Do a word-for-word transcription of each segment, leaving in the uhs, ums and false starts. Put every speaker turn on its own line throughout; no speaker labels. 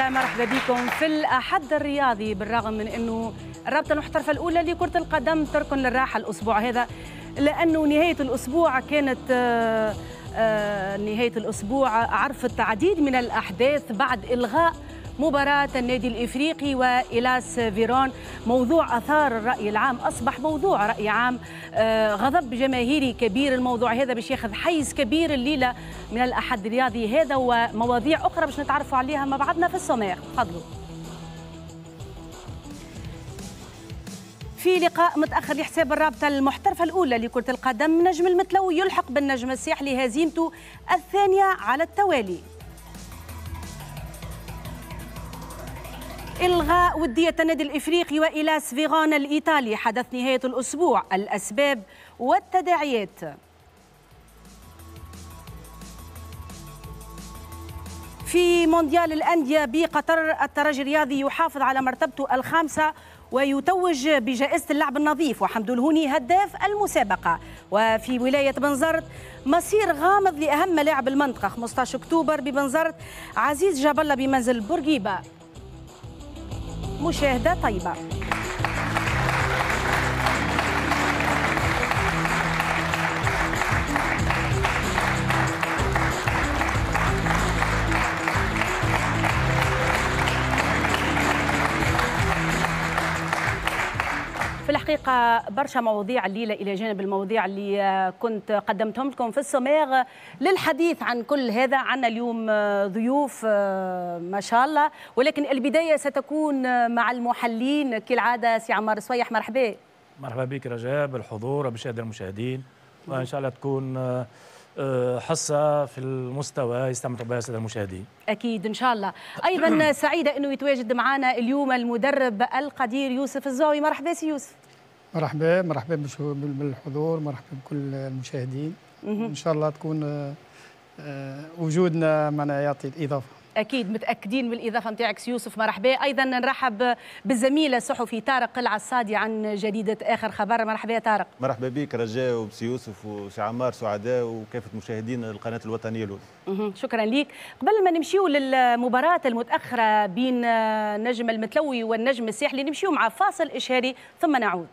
يا مرحبا بكم في الأحد الرياضي. بالرغم من أنه الرابطة المحترفة الأولى لكرة القدم تركن للراحة الأسبوع هذا، لأنه نهاية الأسبوع كانت آه آه نهاية الأسبوع عرفت عديد من الأحداث بعد إلغاء مباراة النادي الإفريقي وإلاس فيرون. موضوع أثار الرأي العام، أصبح موضوع رأي عام، آه غضب جماهيري كبير. الموضوع هذا باش ياخذ حيز كبير الليلة من الأحد الرياضي هذا ومواضيع أخرى باش نتعرفوا عليها مع بعضنا في السومير. تفضلوا. في لقاء متأخر لحساب الرابطة المحترفة الأولى لكرة القدم، نجم المتلوي يلحق بالنجم الساحلي هزيمته الثانية على التوالي. إلغاء ودية النادي الإفريقي وإلاس فيرون الإيطالي حدث نهاية الأسبوع، الأسباب والتداعيات. في مونديال الأندية بقطر، الترجي الرياضي يحافظ على مرتبته الخامسة ويتوج بجائزة اللعب النظيف، وحمد الهوني هداف المسابقة. وفي ولاية بنزرت مصير غامض لأهم ملاعب المنطقة، خمسة عشر أكتوبر ببنزرت، عزيز جاب الله بمنزل بورقيبة. مشاهدة طيبة. في الحقيقة برشا مواضيع الليلة إلى جانب المواضيع اللي كنت قدمتهم لكم في السومير. للحديث عن كل هذا عنا اليوم ضيوف ما شاء الله، ولكن البداية ستكون مع المحلين كالعادة. سي عمار صويح، مرحبا.
مرحبا بك رجاء، بالحضور وبالشهادة المشاهدين، وإن شاء الله تكون حصة في المستوى يستمتع بها السادة المشاهدين.
أكيد إن شاء الله. أيضا سعيدة أنه يتواجد معنا اليوم المدرب القدير يوسف الزاوي. مرحبا سي يوسف.
مرحبا مرحبا بالحضور، مرحبا بكل المشاهدين. إن شاء الله تكون وجودنا معنا يعطي الإضافة.
أكيد متأكدين بالإضافة نتاعك سي يوسف. مرحبا. أيضا نرحب بالزميل الصحفي طارق العصادي عن جريدة آخر خبر. مرحبا يا طارق.
مرحبا بك رجاء وبسي يوسف وسي عمار، سعداء وكافة مشاهدين القناة الوطنية الأولى.
شكرا لك. قبل ما نمشيو للمباراة المتأخرة بين النجم المتلوي والنجم الساحلي، نمشيو مع فاصل إشهاري ثم نعود.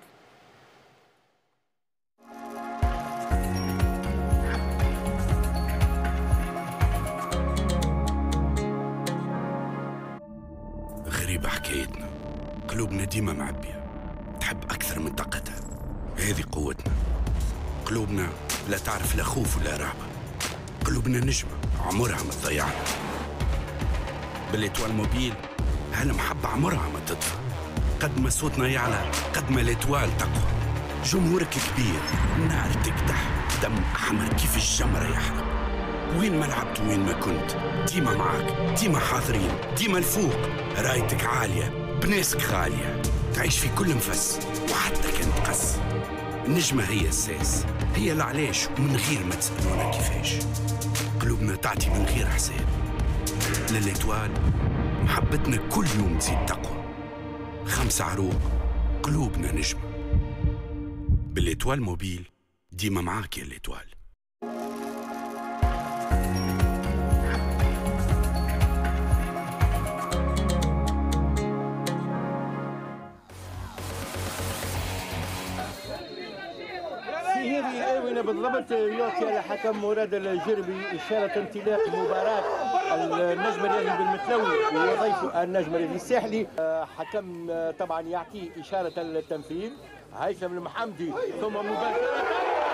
غريبة حكايتنا، قلوبنا ديما معبية، تحب أكثر من طاقتها. هذه قوتنا. قلوبنا لا تعرف لا خوف ولا رهبة. قلوبنا نجمة عمرها ما تضيعنا. بالإتوال موبيل هالمحبة عمرها ما تطفى. قد ما صوتنا يعلى قد ما الإتوال تقوى. جمهورك كبير، نار تكدح، دم أحمر كيف الجمرة يحرق. وين ما لعبت وين ما كنت ديما معاك، ديما حاضرين، ديما الفوق. رايتك عالية بناسك غالية، تعيش في كل نفس وحتى كان تقص. النجمة هي الساس، هي العلاش ومن غير ما تسألونا كيفاش. قلوبنا تعطي من غير حساب. للإتوال محبتنا كل يوم تزيد تقوى. خمسة عروق قلوبنا نجمة. بالإتوال موبيل ديما معاك يا الإتوال.
هذه الآونة بالضبط يعطي على حكم مراد الجربي إشارة انطلاق مباراة النجم الرياضي بالمتلوي وضيفه النجم الرياضي الساحلي. حكم طبعا يعطي إشارة التنفيذ هيثم المحمدي، ثم مباشرة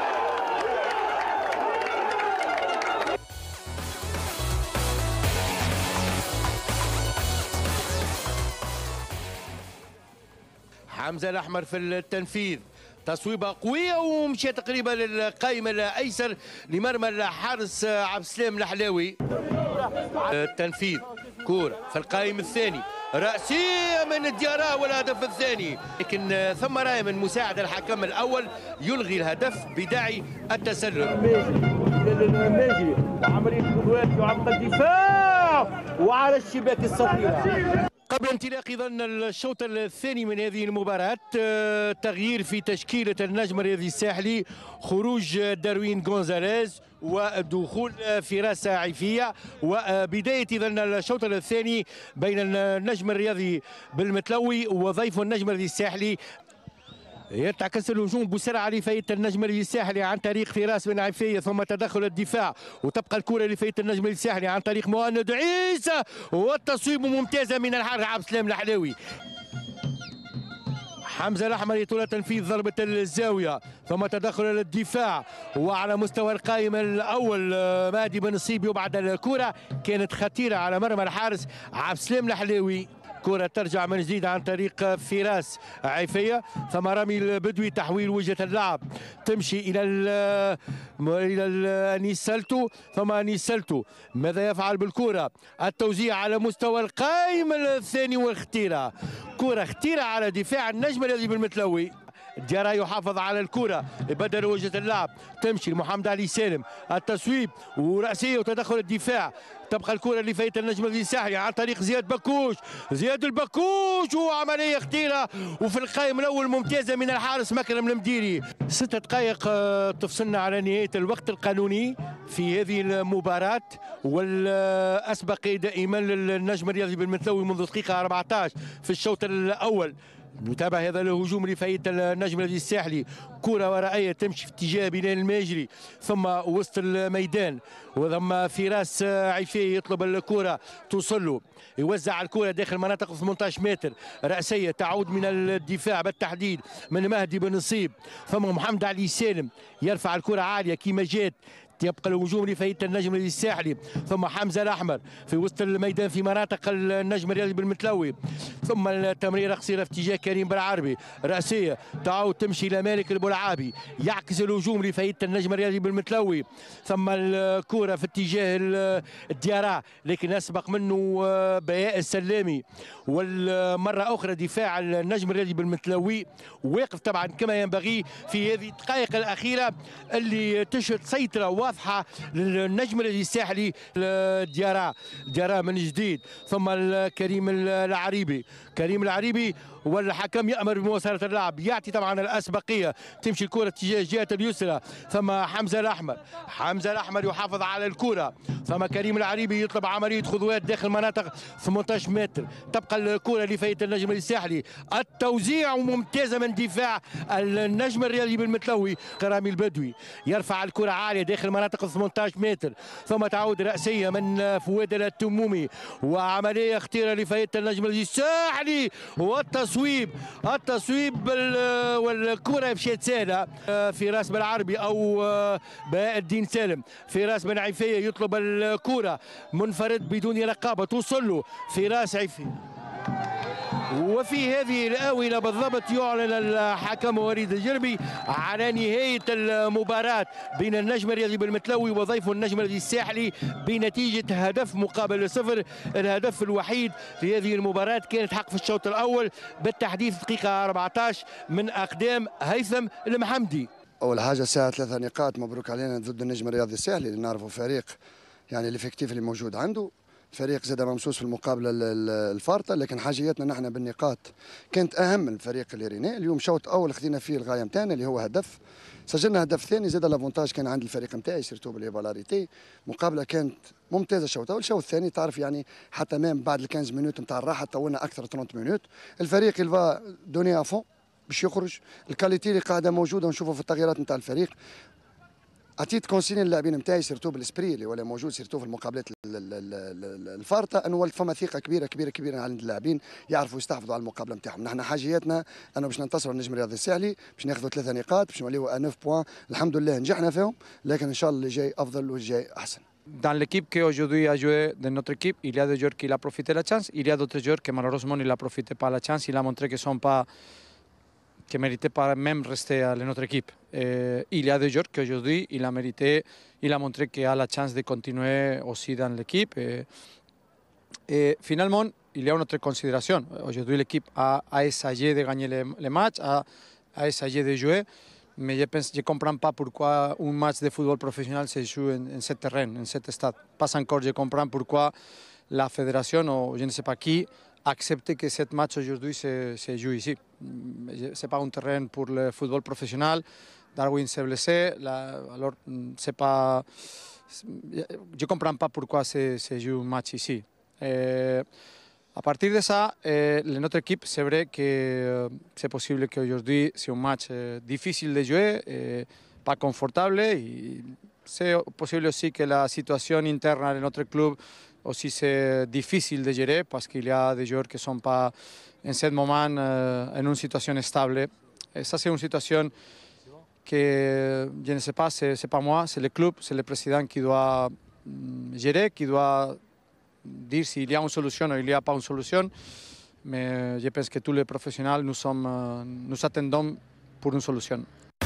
حمزة الأحمر في التنفيذ. تصويبه قويه ومشى تقريبا للقائم الايسر لمرمى الحارس عبد السلام الحلاوي. التنفيذ كوره في القائم الثاني، راسيه من الديارة والهدف الثاني، لكن ثم رايه من مساعد الحكم الاول يلغي الهدف بداعي التسلل. ماجي وعمليه القدوات يعمق الدفاع وعلى الشباك الصغيره. قبل انطلاق اذا الشوط الثاني من هذه المباراة، تغيير في تشكيلة النجم الرياضي الساحلي، خروج داروين غونزاليز ودخول فراس عيفية وبداية إذا الشوط الثاني بين النجم الرياضي بالمتلوي وضيفه النجم الرياضي الساحلي. يتعكس الهجوم بسرعه لفايت النجم الساحلي عن طريق فراس بن عيفيه ثم تدخل الدفاع وتبقى الكره لفايت النجم الساحلي عن طريق مهند عيسى والتصويب ممتازه من الحارس عبد السلام الحلاوي. حمزه الاحمر يطول تنفيذ ضربه الزاويه ثم تدخل للدفاع وعلى مستوى القائم الاول مهدي بن نصيب وبعد الكره كانت خطيره على مرمى الحارس عبد السلام الحلاوي. كرة ترجع من جديد عن طريق فراس عيفية ثم رامي البدوي تحويل وجهة اللعب تمشي إلى ال إلى أنيس سلتو ثم أنيس سلتو ماذا يفعل بالكرة؟ التوزيع على مستوى القائم الثاني والختيرة كرة ختيرة على دفاع النجم الذي بالمتلوي. ديارا يحافظ على الكرة بدل وجهة اللعب تمشي لمحمد علي سالم التصويب ورأسية وتدخل الدفاع تبقى الكرة اللي فايت النجم الساحلي عن طريق زياد بكوش زياد البكوش وعملية خطيرة وفي القائم الأول ممتازة من الحارس مكرم المديري. ستة دقائق تفصلنا على نهاية الوقت القانوني في هذه المباراة والأسبق دائما للنجم الرياضي بالمتلوي منذ دقيقة أربعة عشر في الشوط الأول. نتابع هذا الهجوم لفايت النجم الذي الساحلي كرة ورائية تمشي في اتجاه بلال الماجري ثم وسط الميدان وثم فراس عيفية يطلب الكرة توصل له يوزع الكرة داخل مناطق ثمانية عشر متر رأسية تعود من الدفاع بالتحديد من مهدي بن نصيب ثم محمد علي سالم يرفع الكرة عالية كيما جات يبقى الهجوم لفايت النجم الساحلي ثم حمزه الاحمر في وسط الميدان في مناطق النجم الرياضي بالمتلوي ثم التمريره قصيره في اتجاه كريم بالعربي راسيه تعود تمشي الى مالك البلعابي يعكس الهجوم لفايت النجم الرياضي بالمتلوي ثم الكره في اتجاه الديارة لكن اسبق منه بهاء السلامي والمره اخرى دفاع النجم الرياضي بالمتلوي واقف طبعا كما ينبغي في هذه الدقائق الاخيره اللي تشهد سيطره واضحه للنجم الساحلي ديارا ديارا من جديد ثم كريم العريبي كريم العريبي والحكم يأمر بمواصلة اللعب يعطي طبعا الأسبقية تمشي الكرة اتجاه الجهة اليسرى ثم حمزة الأحمر حمزة الأحمر يحافظ على الكرة ثم كريم العريبي يطلب عملية خطوات داخل مناطق ثمانية عشر متر تبقى الكرة لفايت النجم الساحلي التوزيع ممتازة من دفاع النجم الرياضي بالمتلوي رامي البدوي يرفع الكرة عالية داخل مناطق ثمانية عشر متر ثم تعود رأسية من فؤاد التمومي وعملية خطيرة لفايت النجم الساحلي والتصويب التصويب والكرة مشيت سهلة في راس بالعربي او بهاء الدين سالم في راس بن عيفية يطلب الكرة منفرد بدون رقابة توصل له في راس عيفية وفي هذه الآونة بالضبط يعلن الحكم وليد الجربي على نهاية المباراة بين النجم الرياضي بالمتلوي وضيفه النجم الرياضي الساحلي بنتيجة هدف مقابل صفر. الهدف الوحيد في هذه المباراة كانت حق في الشوط الأول بالتحديد في دقيقة أربعة عشر من أقدام هيثم المحمدي.
أول حاجة ساعة ثلاثة نقاط مبروك علينا ضد النجم الرياضي الساحلي اللي نعرفه فريق يعني الافكتيف اللي موجود عنده فريق زاد ممسوس في المقابله الفارطه لكن حاجيتنا نحن بالنقاط كانت اهم من الفريق اللي ريناه اليوم شوط اول خذينا فيه الغايه نتاعنا اللي هو هدف سجلنا هدف ثاني زاد لافونتاج كان عند الفريق نتاعي سيرتو بالفالاريتي مقابله كانت ممتازه الشوط الاول الشوط الثاني تعرف يعني حتى مام بعد ال خمسة مينوت نتاع الراحه طولنا اكثر ثلاثين مينوت الفريق يلفا دوني افون باش يخرج الكاليتي اللي قاعده موجوده ونشوفوا في التغييرات نتاع الفريق عطيت كونسيني للاعبين نتاعي سيرتو بالسبري اللي ولا موجود سيرتو في المقابلات الفارطه انه فما ثقه كبيره كبيره كبيره عند اللاعبين يعرفوا يستحفظوا على المقابله نتاعهم. نحن حاجياتنا انه باش ننتصروا النجم الرياضي الساحلي باش ناخذوا ثلاثه نقاط باش نوليو تسعة بوان الحمد لله نجحنا فيهم لكن ان شاء الله اللي جاي افضل والجاي احسن.
Dans l'équipe qui aujourd'hui a joué de notre équipe, il y a des joueurs qui l'ont profité de la chance, il y a d'autres joueurs qui malheureusement ne l'ont profité pas de la chance, il a montré qu'ils sont pas qui ne méritait pas même rester à notre équipe. Et il y a des joueurs qu'aujourd'hui, il a mérité, il a montré qu'il a la chance de continuer aussi dans l'équipe. Et, et finalement, il y a une autre considération. Aujourd'hui, l'équipe a, a essayé de gagner les, les matchs, a, a essayé de jouer, mais je pense, je ne comprends pas pourquoi un match de football professionnel se joue en, en ce terrain, en cet stade. Pas encore, je comprends pourquoi la fédération, ou je ne sais pas qui, accepter que ce match aujourd'hui se, se joue ici. Ce n'est pas un terrain pour le football professionnel, Darwin s'est blessé. Là, alors, c'est pas. Je ne comprends pas pourquoi se joue un match ici. Et à partir de ça, eh, notre équipe, c'est vrai que euh, c'est possible qu'aujourd'hui, c'est un match euh, difficile de jouer, et pas confortable. C'est possible aussi que la situation interne de notre club aussi c'est difficile de gérer parce qu'il y a des joueurs qui ne sont pas en ce moment euh, en une situation stable. Et ça, c'est une situation que je ne sais pas, ce n'est pas moi, c'est le club, c'est le président qui doit gérer, qui doit dire s'il y a une solution ou il n'y a pas une solution. Mais je pense que tous les professionnels, nous, sommes, nous attendons pour une solution.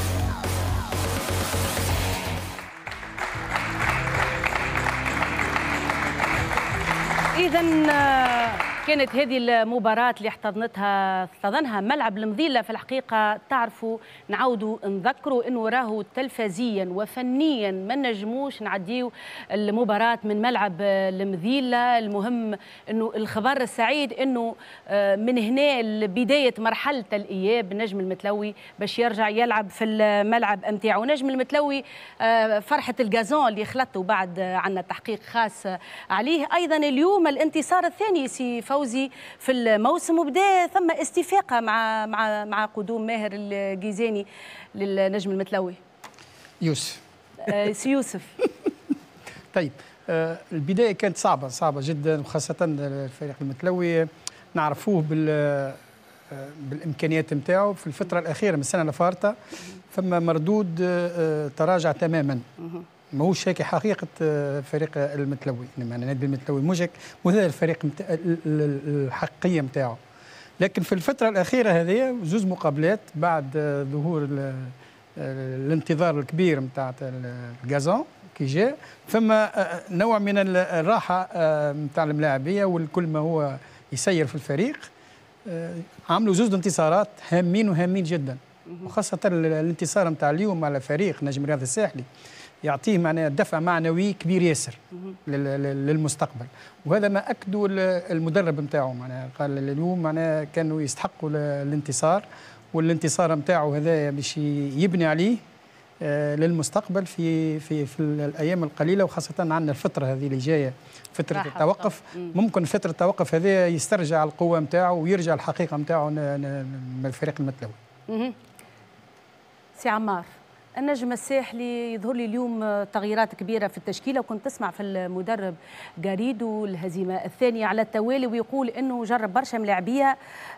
إذن كانت هذه المباراة اللي احتضنتها احتضنها ملعب المذيلة. في الحقيقة تعرفوا نعاودوا نذكروا انه راهو تلفزيا وفنيا ما نجموش نعديو المباراة من ملعب المذيلة. المهم انه الخبر السعيد انه من هنا لبداية مرحلة الإياب نجم المتلوي باش يرجع يلعب في الملعب نتاعو. نجم المتلوي فرحة الجازون اللي خلطوا بعد عنا تحقيق خاص عليه. ايضا اليوم الانتصار الثاني سي فوزي في الموسم وبدا ثم استفاقه مع مع مع قدوم ماهر الجيزاني للنجم المتلوي.
يوسف
آه سي يوسف.
طيب آه البدايه كانت صعبه صعبه جدا وخاصه الفريق المتلوي نعرفوه بال آه بالامكانيات نتاعو. في الفتره الاخيره من السنه الفارطه ثم مردود آه تراجع تماما. ماهوش هيك حقيقه فريق المتلوي، يعني نادي المتلوي مش هيك، مو هذا الفريق الحقيقيه نتاعو. لكن في الفتره الاخيره هذه زوز مقابلات بعد ظهور الانتظار الكبير نتاع الجازون كي جاء، ثم نوع من الراحه نتاع الملاعبيه والكل ما هو يسير في الفريق. عملوا زوز انتصارات هامين وهامين جدا، وخاصه الانتصار نتاع اليوم على فريق نجم رياض الساحلي يعطيه معناها دفع معنوي كبير ياسر للمستقبل. وهذا ما اكدوا المدرب نتاعو، معناها قال اليوم معناها كانوا يستحقوا الانتصار، والانتصار نتاعو هذا باش يبني عليه للمستقبل في في في الايام القليله، وخاصه عندنا الفتره هذه اللي جايه فتره التوقف. ممكن فتره التوقف هذه يسترجع القوه نتاعو ويرجع الحقيقه نتاعو من الفريق المتلوي.
سي عمار، النجم الساحلي يظهر لي اليوم تغييرات كبيره في التشكيله، وكنت تسمع في المدرب جاريدو الهزيمه الثانيه على التوالي ويقول انه جرب برشا ملاعبيه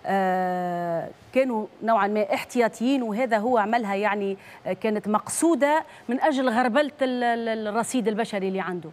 آه كانوا نوعا ما احتياطيين، وهذا هو عملها يعني كانت مقصوده من اجل غربله الرصيد البشري اللي عنده.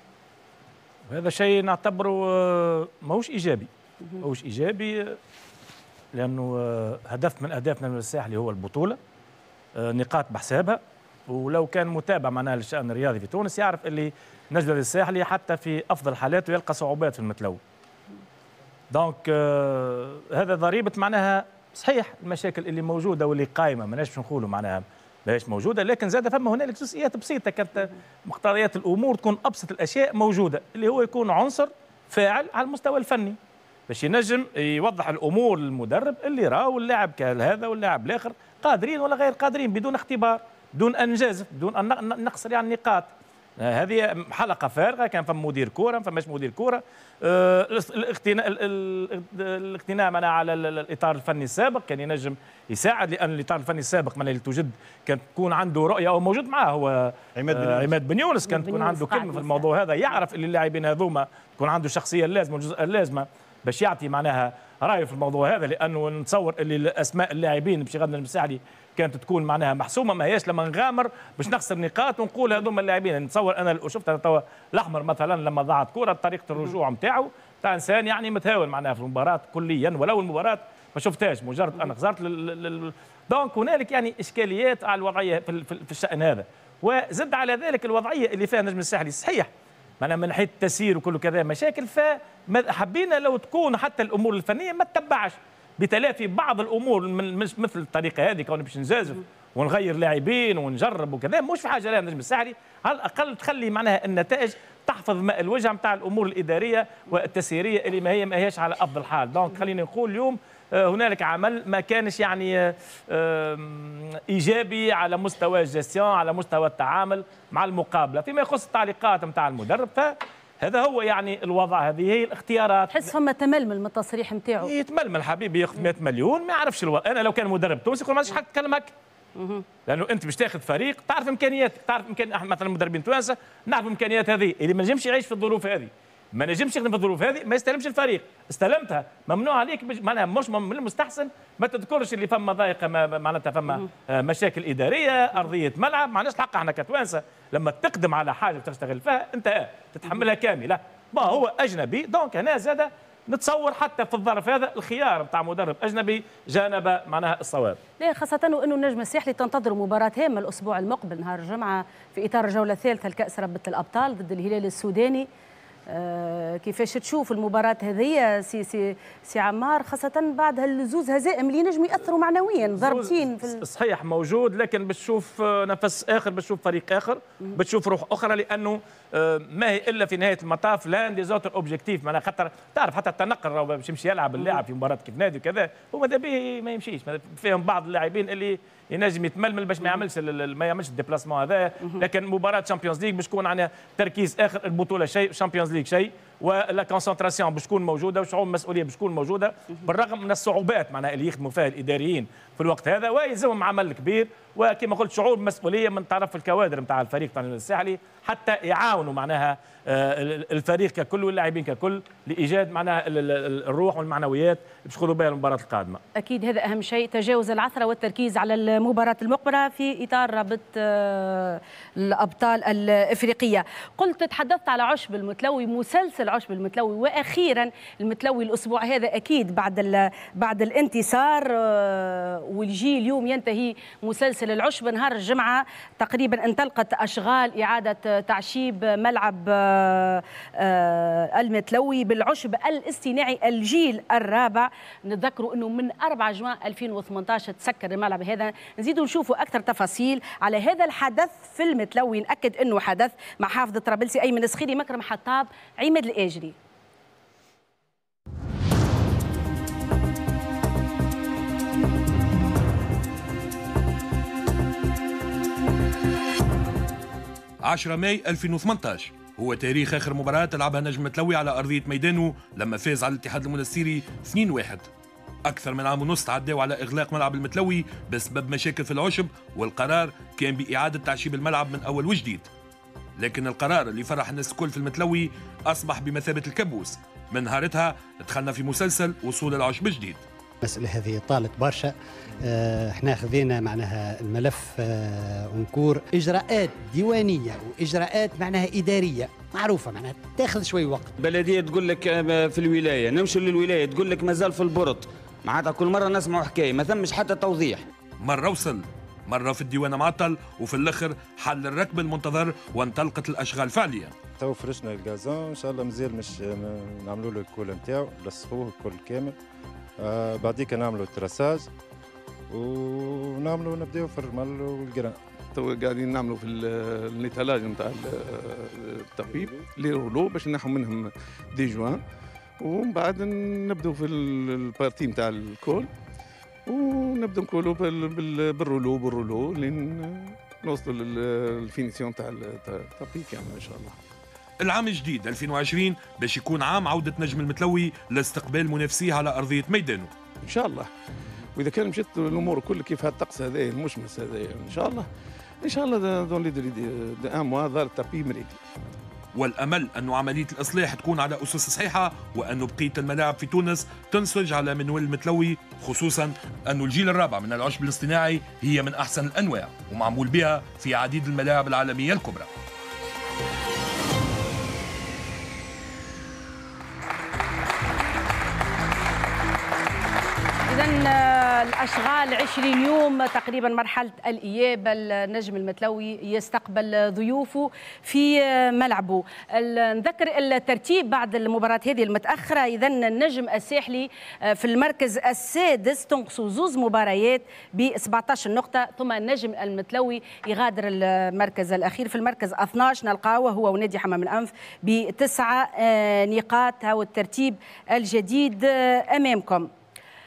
وهذا شيء نعتبره ماهوش ايجابي، ماهوش ايجابي لانه هدف من اهدافنا من الساحلي هو البطوله، نقاط بحسابها. ولو كان متابع معناها للشأن الرياضي في تونس يعرف اللي نجم الساحلي حتى في افضل حالاته يلقى صعوبات في المتلوي. دونك آه هذا ضريبه معناها صحيح المشاكل اللي موجوده واللي قائمه ماناش نقولوا معناها ماهيش موجوده، لكن زاد فما هنالك جزئيات بسيطه كانت مقتضيات الامور تكون ابسط الاشياء موجوده، اللي هو يكون عنصر فاعل على المستوى الفني باش ينجم يوضح الامور للمدرب اللي راه واللاعب كهذا واللاعب الاخر قادرين ولا غير قادرين، بدون اختبار، بدون ان نجازف، بدون ان نقصر يعني النقاط. هذه حلقه فارغه، كان فما مدير كوره ما فماش مدير كوره. الاقتناء الاقتناء معنا على الاطار الفني السابق كان ينجم يساعد، لان الاطار الفني السابق من اللي توجد كان تكون عنده رؤيه او موجود معاه هو عماد بن يونس, عماد بن يونس كان تكون عنده كلمه في الموضوع هذا، يعرف اللي اللاعبين هذوما تكون عنده الشخصيه اللازمه والجزء اللازمه باش يعطي معناها رايه في الموضوع هذا، لانه نتصور اللي اسماء اللاعبين باش غدا المساعدي كانت تكون معناها محسومه، ما هياش لما نغامر باش نخسر نقاط ونقول هذوما اللاعبين. نتصور انا شفت توا الاحمر مثلا لما ضاعت كره طريقه الرجوع نتاعو تاع انسان يعني متهاون معناها في المباراه كليا، ولو المباراه ما شفتهاش مجرد انا خسرت لل... دونك هنالك يعني اشكاليات على الوضعيه في, في, في الشان هذا. وزد على ذلك الوضعيه اللي فيها نجم الساحلي صحيح معناها من ناحيه التسيير وكل كذا مشاكل، فحبينا لو تكون حتى الامور الفنيه ما تتبعش بتلافي بعض الامور من مثل الطريقه هذه، كون باش نجازف ونغير لاعبين ونجرب وكذا مش في حاجه لها النجم الساحلي، على الاقل تخلي معناها النتائج تحفظ ماء الوجه نتاع الامور الاداريه والتسييريه اللي ما هي ما هيش على افضل حال. دونك خلينا نقول اليوم هنالك عمل ما كانش يعني ايجابي على مستوى الجيستيون، على مستوى التعامل مع المقابله، فيما يخص التعليقات نتاع المدرب فهذا هو يعني الوضع، هذه هي الاختيارات.
تحس فما تململ من التصريح نتاعو؟
يتململ حبيبي، ياخذ مئة مليون ما يعرفش الوضع. انا لو كان مدرب تونسي يقول ما عادش حق نتكلم هكا، لانه انت باش تاخذ فريق تعرف امكانياتك، تعرف امكان مثلا المدربين التوانسه نعرف امكانيات هذه، اللي ما نجمش يعيش في الظروف هذه، ما نجمش يخدم في الظروف هذه، ما يستلمش الفريق، استلمتها ممنوع عليك، معناها مش من المستحسن ما تذكرش اللي فما ضايقه معناتها فما مشاكل اداريه، ارضيه ملعب، ما عندناش الحق احنا كتوانسه لما تقدم على حاجه تشتغل فيها انت تتحملها كامله، ما هو اجنبي، دونك هنا زاد نتصور حتى في الظرف هذا الخيار نتاع مدرب اجنبي جانب معناها الصواب.
لا خاصة وانه النجم الساحلي تنتظر مباراة هامة الاسبوع المقبل نهار الجمعة في اطار الجولة الثالثة لكأس رابطة الابطال ضد الهلال السوداني. آه كيفاش تشوف المباراة هذه سي سي سي عمار، خاصة بعد هالزوز هزائم اللي نجم يأثروا معنويا ضربتين في
صحيح موجود، لكن بتشوف نفس اخر، بتشوف فريق اخر، بتشوف روح اخرى، لانه آه ما هي الا في نهايه المطاف لان دي زوتر اوبجيكتيف، معناها خاطر تعرف حتى التنقل راهو باش يمشي يلعب اللاعب في مباراة كيف نادي وكذا، هو ماذا به ما يمشيش، فيهم بعض اللاعبين اللي ينجم يتململ باش ما يعملش ما يعملش الديبلاسمون هذا، لكن مباراة شامبيونز ليغ باش تكون عندنا تركيز اخر، البطولة شيء، شامبيونز ليغ شيء، ولا كونسنتراسيون باش تكون موجوده وشعور مسؤوليه باش تكون موجوده، بالرغم من الصعوبات معناها اللي يخدموا فيها الاداريين في الوقت هذا، ويلزمهم عمل كبير، وكما قلت شعور مسؤوليه من طرف الكوادر نتاع الفريق تاع الساحلي حتى يعاونوا معناها الفريق ككل واللاعبين ككل لايجاد معناها الروح والمعنويات باش يخوضوا بها المباراه القادمه.
اكيد هذا اهم شيء، تجاوز العثره والتركيز على المباراه المقبله في اطار رابطه الابطال الافريقيه. قلت تحدثت على عشب المتلوي، مسلسل عشب المتلوي، واخيرا المتلوي الاسبوع هذا اكيد بعد بعد الانتصار والجي اليوم ينتهي مسلسل العشب. نهار الجمعه تقريبا انطلقت اشغال اعاده تعشيب ملعب المتلوي بالعشب الاصطناعي الجيل الرابع. نتذكروا انه من أربعة جوان ألفين وثمانية عشر تسكر الملعب هذا. نزيدوا نشوفوا اكثر تفاصيل على هذا الحدث في المتلوي. ناكد انه حدث مع حافظ طرابلسي، ايمن السخيري، مكرم حطاب، عماد الاجري.
عشرة ماي ألفين وثمانية عشر هو تاريخ آخر مباراة لعبها نجم متلوي على أرضية ميدانه لما فاز على الاتحاد المنستيري اثنين واحد. أكثر من عام ونص تعداو على إغلاق ملعب المتلوي بسبب مشاكل في العشب، والقرار كان بإعادة تعشيب الملعب من أول وجديد. لكن القرار اللي فرح الناس الكل في المتلوي أصبح بمثابة الكابوس. من نهارتها دخلنا في مسلسل وصول العشب جديد.
المسألة هذه طالت برشا، احنا خذينا معناها الملف ونكور اجراءات ديوانيه واجراءات معناها اداريه معروفه، معناها تاخذ شوي وقت.
بلديه تقول لك في الولايه، نمشي للولايه تقول لك مازال في البرط، معناتها كل مره نسمعوا حكايه ما ثمش حتى توضيح.
مره وصل، مره في الديوان معطل، وفي الاخر حل الركب المنتظر وانطلقت الاشغال فعليا.
تو فرشنا الغازون ان شاء الله، مازال مش نعملوا له الكول نتاعو، نلصقوه الكل كامل. آه بعديك نعملوا التراساج ونعملوا نبداو في الرمل والقران.
تو قاعدين نعملوا في النيتالاج نتاع التقبيب لي رولو باش نحو منهم دي جوان، ومن بعد نبداو في البارتي نتاع الكول ونبداو نقولوا بالرولو بالرولو لين نوصلوا للفينيسيون تاع التقبيب كامل ان شاء الله.
العام الجديد ألفين وعشرين باش يكون عام عودة نجم المتلوي لاستقبال منافسيه على أرضية ميدانه
إن شاء الله. وإذا كان مشيت الأمور كل كيف الطقس هذا المشمس هذا إن شاء الله إن شاء الله دون لي دو ان موا ظهر التربي مريكل.
والأمل أنه عملية الإصلاح تكون على أسس صحيحة، وأنه بقية الملاعب في تونس تنسج على منوال المتلوي، خصوصا أنه الجيل الرابع من العشب الاصطناعي هي من أحسن الأنواع ومعمول بها في عديد الملاعب العالمية الكبرى.
إذن الأشغال عشرين يوم تقريبا مرحلة الإياب، النجم المتلوي يستقبل ضيوفه في ملعبه. نذكر الترتيب بعد المباراة هذه المتأخرة. إذن النجم الساحلي في المركز السادس تنقصوا زوز مباريات ب سبعة عشر نقطة، ثم النجم المتلوي يغادر المركز الأخير في المركز اثني عشر نلقاه هو ونادي حمام الأنف بتسعة نقاط. هو الترتيب الجديد أمامكم.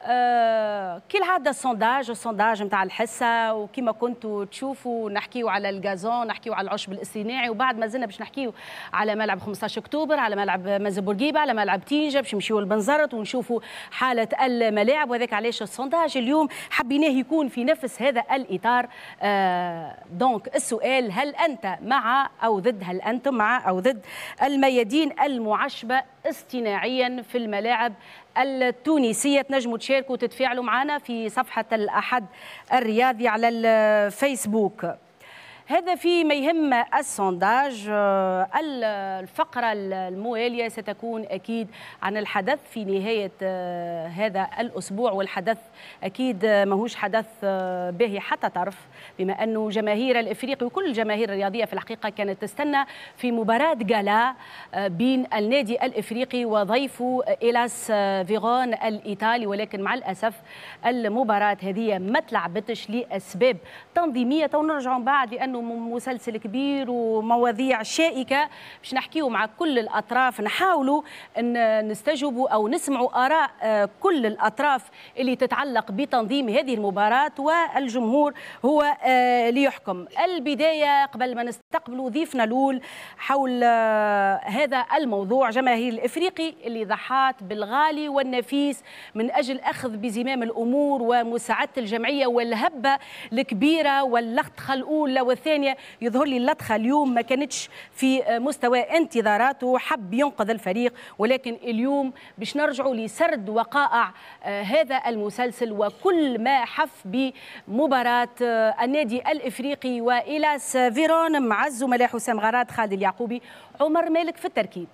آه كالعاده السونداج السونداج نتاع الحصه، وكما كنتوا تشوفوا نحكيو على الغازون، نحكيو على العشب الاصطناعي، وبعد ما زلنا باش نحكيو على ملعب خمسطاش اكتوبر، على ملعب مازن بورقيبه، على ملعب تينجه، باش نمشيو لبنزرت ونشوفوا حاله الملاعب. وهذاك علاش السونداج اليوم حبيناه يكون في نفس هذا الاطار. آه دونك السؤال، هل انت مع او ضد؟ هل انتم مع او ضد الميادين المعشبه اصطناعيا في الملاعب التونسية؟ تنجموا تشاركوا وتتفاعلوا معنا في صفحة الأحد الرياضي على الفيسبوك. هذا فيما يهم السونداج. الفقرة الموالية ستكون أكيد عن الحدث في نهاية هذا الأسبوع، والحدث أكيد ماهوش حدث باهي حتى طرف، بما أنه جماهير الإفريقي وكل الجماهير الرياضية في الحقيقة كانت تستنى في مباراة غالا بين النادي الإفريقي وضيفه إيلاس فيرون الإيطالي، ولكن مع الأسف المباراة هذه ما تلعبتش لأسباب تنظيمية. ونرجعوا بعد لأنه مسلسل كبير ومواضيع شائكة باش نحكيو مع كل الأطراف، نحاولوا أن نستجوبوا أو نسمعوا آراء كل الأطراف اللي تتعلق بتنظيم هذه المباراة، والجمهور هو ليحكم. البداية قبل ما نستقبلوا ضيفنا الأول حول هذا الموضوع، جماهير الإفريقي اللي ضحات بالغالي والنفيس من أجل أخذ بزمام الأمور ومساعدة الجمعية، والهبة الكبيرة واللطخة الأولى والثانية. يظهر لي اللطخة اليوم ما كانتش في مستوى انتظاراته، حب ينقذ الفريق، ولكن اليوم باش نرجعوا لسرد وقائع هذا المسلسل وكل ما حف بمباراة النادي الإفريقي وإيلاس فيرون مع الزملاء حسام غراد، خالد اليعقوبي، عمر مالك في التركيب.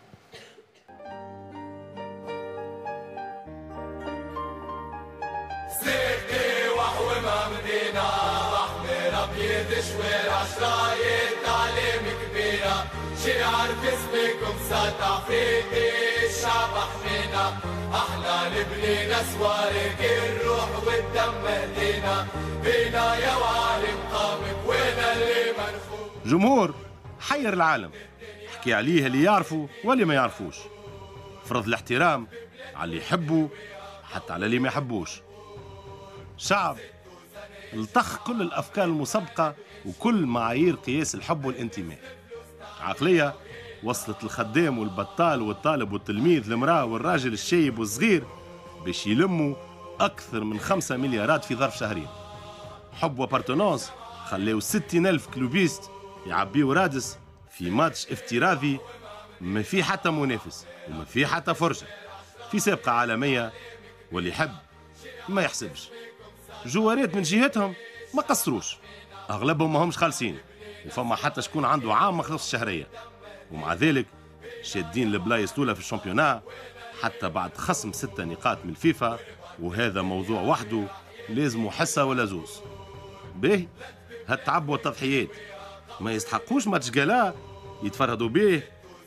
سيدي وحومة مدينة محمرة بيد شوارع شرايط تعليم كبيرة، شعر باسمكم سطع فيدي الشعب حمينا، احنا لبنينا سوارق الروح والدم هدينا، بينا يا وعالم قامك وانا اللي منفوق.
جمهور حير العالم، احكي عليه اللي يعرفوا واللي ما يعرفوش، فرض الاحترام على اللي يحبوا حتى على اللي ما يحبوش. شعب التخ كل الأفكار المسبقة وكل معايير قياس الحب والانتماء. عقلية وصلت الخدام والبطال والطالب والتلميذ، المرأة والراجل الشايب والصغير، باش يلموا أكثر من خمسة مليارات في ظرف شهرين. حب وبارتونونس خلاو ستين ألف كلوبيست يعبيوا رادس في ماتش افتراضي ما في حتى منافس وما في حتى فرجة في سابقة عالمية، واللي يحب ما يحسبش. جوارات من جهتهم ما قصروش، اغلبهم ما همش خالصين، وفما حتى شكون عنده عام ما خلص الشهريه، ومع ذلك شادين البلايص الاولى في الشامبيونا حتى بعد خصم ستة نقاط من الفيفا، وهذا موضوع وحده لازم حصه ولا زوز. باهي هالتعب والتضحيات ما يستحقوش ماتش غالا يتفرهدوا به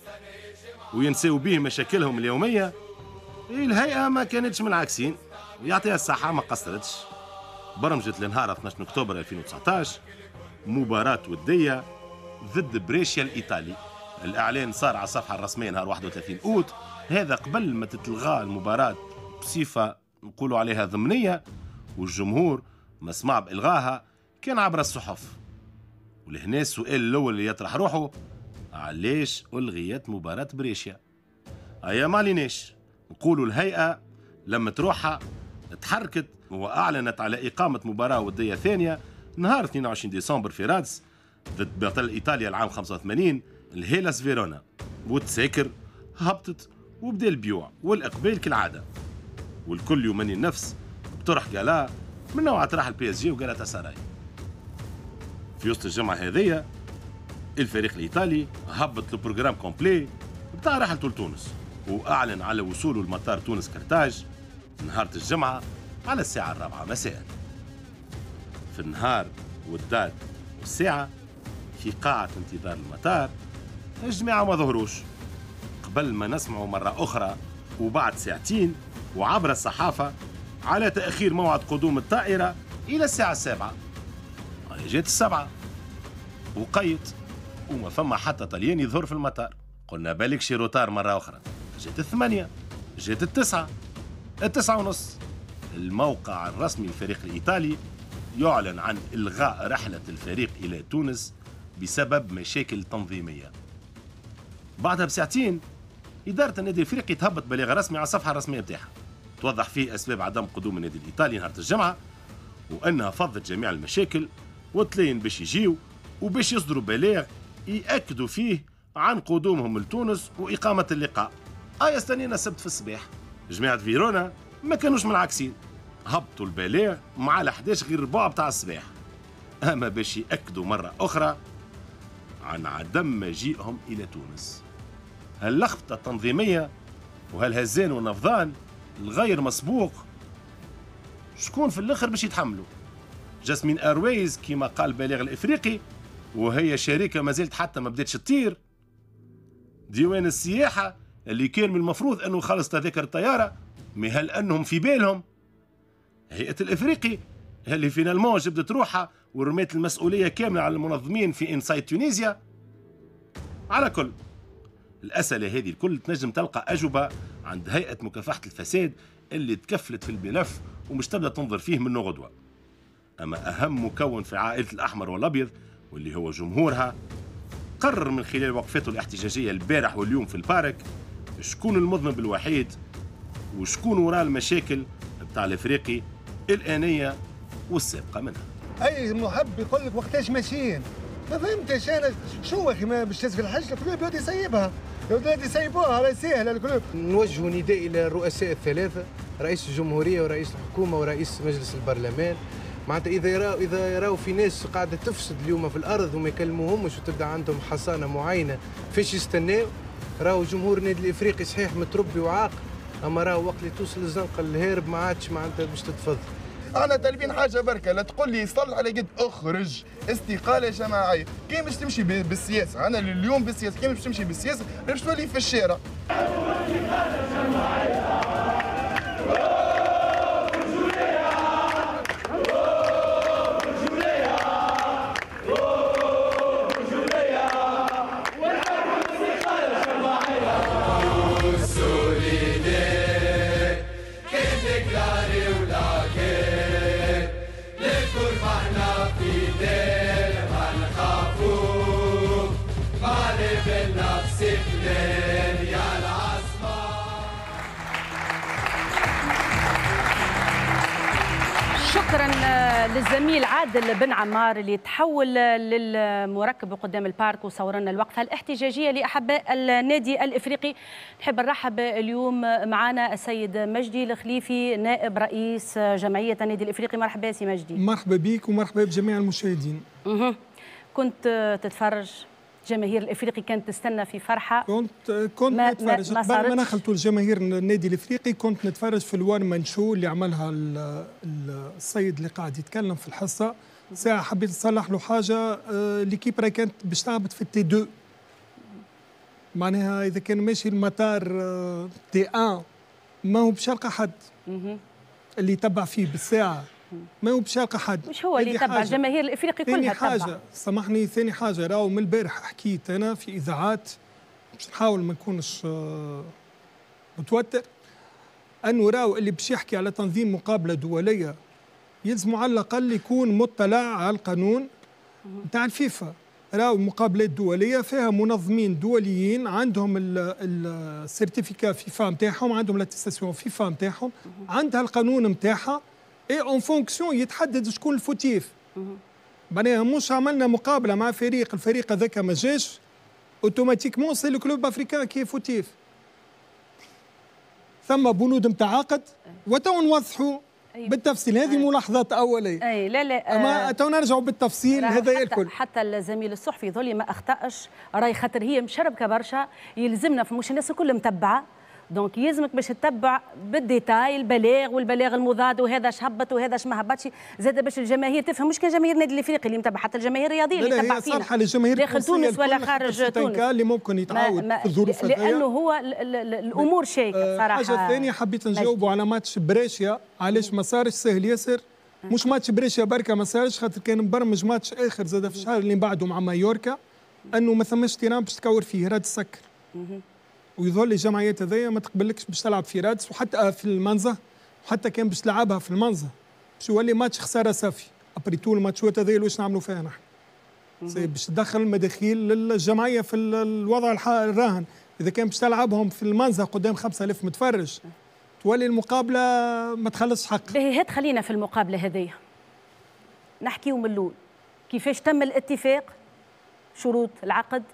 وينساو به مشاكلهم اليوميه. الهيئه ما كانتش من العاكسين، ويعطيها الصحه ما قصرتش. برمجت لنهار اثناش أكتوبر ألفين وتسعطاش مباراة ودية ضد بريشيا الإيطالي. الإعلان صار على الصفحة الرسمية نهار واحد وثلاثين أوت، هذا قبل ما تتلغى المباراة بصفة نقولوا عليها ضمنية، والجمهور ما سمع بإلغاها كان عبر الصحف. ولهنا السؤال الأول اللي يطرح روحه، علاش ألغيت مباراة بريشيا؟ أيا ما عليناش نقولوا الهيئة لما تروحها تحركت وأعلنت على إقامة مباراة ودية ثانية نهار اثنين وعشرين ديسمبر في رادس ضد بطل إيطاليا العام خمسة وثمانين الهيلاس فيرونا، والتساكر هبطت وبدا البيوع والإقبال كالعادة، والكل يمني النفس بطرح غالا من نوع طرح البي اس جي وغالاتا سراي. في وسط الجمعة هذية الفريق الإيطالي هبط البروجرام كومبلي بتاع رحلته لتونس، وأعلن على وصوله لمطار تونس كرتاج نهار الجمعة على الساعة الرابعة مساء. في النهار والدات والساعة في قاعة انتظار المطار الجماعة ما ظهروش، قبل ما نسمعوا مرة أخرى وبعد ساعتين وعبر الصحافة على تأخير موعد قدوم الطائرة إلى الساعة السابعة. هاي جات السبعة وقيت وما فما حتى طليان يظهر في المطار. قلنا بالك شي روتار مرة أخرى، جات الثمانية، جات التسعة، التسعة ونص، الموقع الرسمي للفريق الإيطالي يعلن عن إلغاء رحلة الفريق إلى تونس بسبب مشاكل تنظيمية. بعدها بساعتين إدارة النادي الإفريقي تهبط بلاغ رسمي على الصفحة الرسمية بتاعها توضح فيه أسباب عدم قدوم النادي الإيطالي نهار الجمعة، وأنها فضت جميع المشاكل وتلاين باش يجيو وباش يصدروا بلاغ يأكدوا فيه عن قدومهم لتونس وإقامة اللقاء. آية استنينا السبت في الصباح جماعة فيرونا ما كانوش منعكسين، هبطوا البلاغ مع الأحداش غير ربع بتاع الصباح، أما باش يأكدوا مرة أخرى عن عدم مجيئهم إلى تونس. هاللخبطة التنظيمية وهالهزان والنفضان الغير مسبوق شكون في الآخر باش يتحملوا؟ جاسمين أرويز كما قال البلاغ الإفريقي وهي شركة ما زالت حتى ما بداتش تطير. ديوان السياحة اللي كان من المفروض أنه خلص تذاكر الطيارة، ما هل أنهم في بالهم؟ هيئة الإفريقي اللي فينالمون جبدت روحها ورميت المسؤولية كاملة على المنظمين في إنسايد تونيزيا. على كل الأسئلة هذه الكل تنجم تلقى أجوبة عند هيئة مكافحة الفساد اللي تكفلت في الملف ومش تبدأ تنظر فيه منه غدوة. أما أهم مكون في عائلة الأحمر والأبيض واللي هو جمهورها قرر من خلال وقفاته الاحتجاجية البارح واليوم في البارك شكون المذنب الوحيد وشكون وراء المشاكل بتاع الإفريقي الآنية والسابقة منها.
أي محب يقول لك وقتاش ماشيين، ما فهمتش أنا شو أخي ما باش تسفل الحاجة الكل بيقعد يسيبها، يقعد يسيبوها راهي سهلة الكل.
نوجه نداء إلى الرؤساء الثلاثة، رئيس الجمهورية ورئيس الحكومة ورئيس مجلس البرلمان، معناتها إذا يراو إذا يراو في ناس قاعدة تفسد اليوم في الأرض وما يكلموهمش وتبدا عندهم حصانة معينة فاش يستناو، راهو جمهور النادي الإفريقي صحيح متربي وعاقل، أما راهو وقت اللي توصل الزنقة الهارب ما عادش معناتها باش تتفضل.
انا طالبين حاجه بركه، لا تقول لي صلح على قد اخرج استقاله جماعيه، كي باش تمشي بالسياسه، انا اليوم بالسياسه كي باش تمشي بالسياسه باش تولي في الشارع.
شكرا للزميل عادل بن عمار اللي تحول للمركب قدام البارك وصور لنا الوقفه الاحتجاجيه لاحباء النادي الافريقي. نحب نرحب اليوم معنا السيد مجدي الخليفي نائب رئيس جمعيه النادي الافريقي. مرحبا سي مجدي.
مرحبا بك ومرحبا بجميع المشاهدين.
كنت تتفرج، جماهير الافريقي كانت تستنى في فرحه.
كنت كنت
ما
نتفرج قبل ما نخلط الجماهير النادي الافريقي، كنت نتفرج في الوان مان شو اللي عملها السيد اللي قاعد يتكلم في الحصه. ساعه حبيت نصلح له حاجه، ليكيب راهي كانت باش تهبط في التي دو، معناها اذا كان ماشي المطار تي ان ما هو باش يلقى حد اللي يتبع فيه بالساعه، ما هو باش يلقى حد.
مش هو اللي يتبع، جماهير الافريقي كلها تتبع.
ثاني حاجه سامحني، ثاني حاجه راهو من البارح حكيت انا في اذاعات باش نحاول ما نكونش متوتر، انه راهو اللي باش يحكي على تنظيم مقابله دوليه يلزم على الاقل يكون مطلع على القانون نتاع الفيفا. راهو المقابلات الدوليه فيها منظمين دوليين عندهم السيرتيفيكا فيفا نتاعهم، عندهم لاتيستاسيون فيفا نتاعهم، عندها القانون نتاعها، اي اون فونكسيون يتحدد شكون الفوتيف. معناها مش عملنا مقابله مع فريق، الفريق هذاك ما جاش اوتوماتيكمون سي لو كلوب افريكان كي فوتيف. ثم بنود نتاع عقد وتو نوضحوا بالتفصيل. هذه أي. ملاحظات اوليه.
اي لا لا
اما تو نرجعوا بالتفصيل هذا الكل.
حتى الزميل الصحفي ذولي ما اخطاش، راهي خاطر هي مشربكه برشا، يلزمنا مش الناس الكل متبعه، دونك يلزمك باش تتبع بالديتاي البلاغ والبلاغ المضاد وهذا شهبط وهذا ما هبطش، زاد باش الجماهير تفهم، مش كان جماهير النادي الافريقي اللي متبع، حتى الجماهير الرياضيه اللي تتبع فينا
صراحه الجماهير
داخل تونس ولا خارج تونس
اللي ممكن يتعاود في الظروف
هذيا، لانه هو الامور شيكه صراحه.
حاجه ثانيه حبيت نجاوبوا على ماتش بريشيا، علاش ما صارش سهل ياسر، مش ماتش بريشيا بركه ما صارش خاطر كان مبرمج ماتش اخر زاد في الشهر اللي بعده مع مايوركا، انه ما ثماش تيران باش تكور فيه راد السكر، ويظل الجمعيات هذيا ما تقبلكش باش تلعب في رادس وحتى في المنزه وحتى كان باش تلعبها في المنزه باش يولي ماتش خساره صافي. ابري تو الماتشات هذه واش نعملوا فيها نحن؟ باش تدخل المداخيل للجمعيه في الوضع الراهن. اذا كان باش تلعبهم في المنزه قدام خمسة آلاف متفرج تولي المقابله ما تخلصش حق.
باهي هات خلينا في المقابله هذه نحكيو من الاول كيفاش تم الاتفاق، شروط العقد.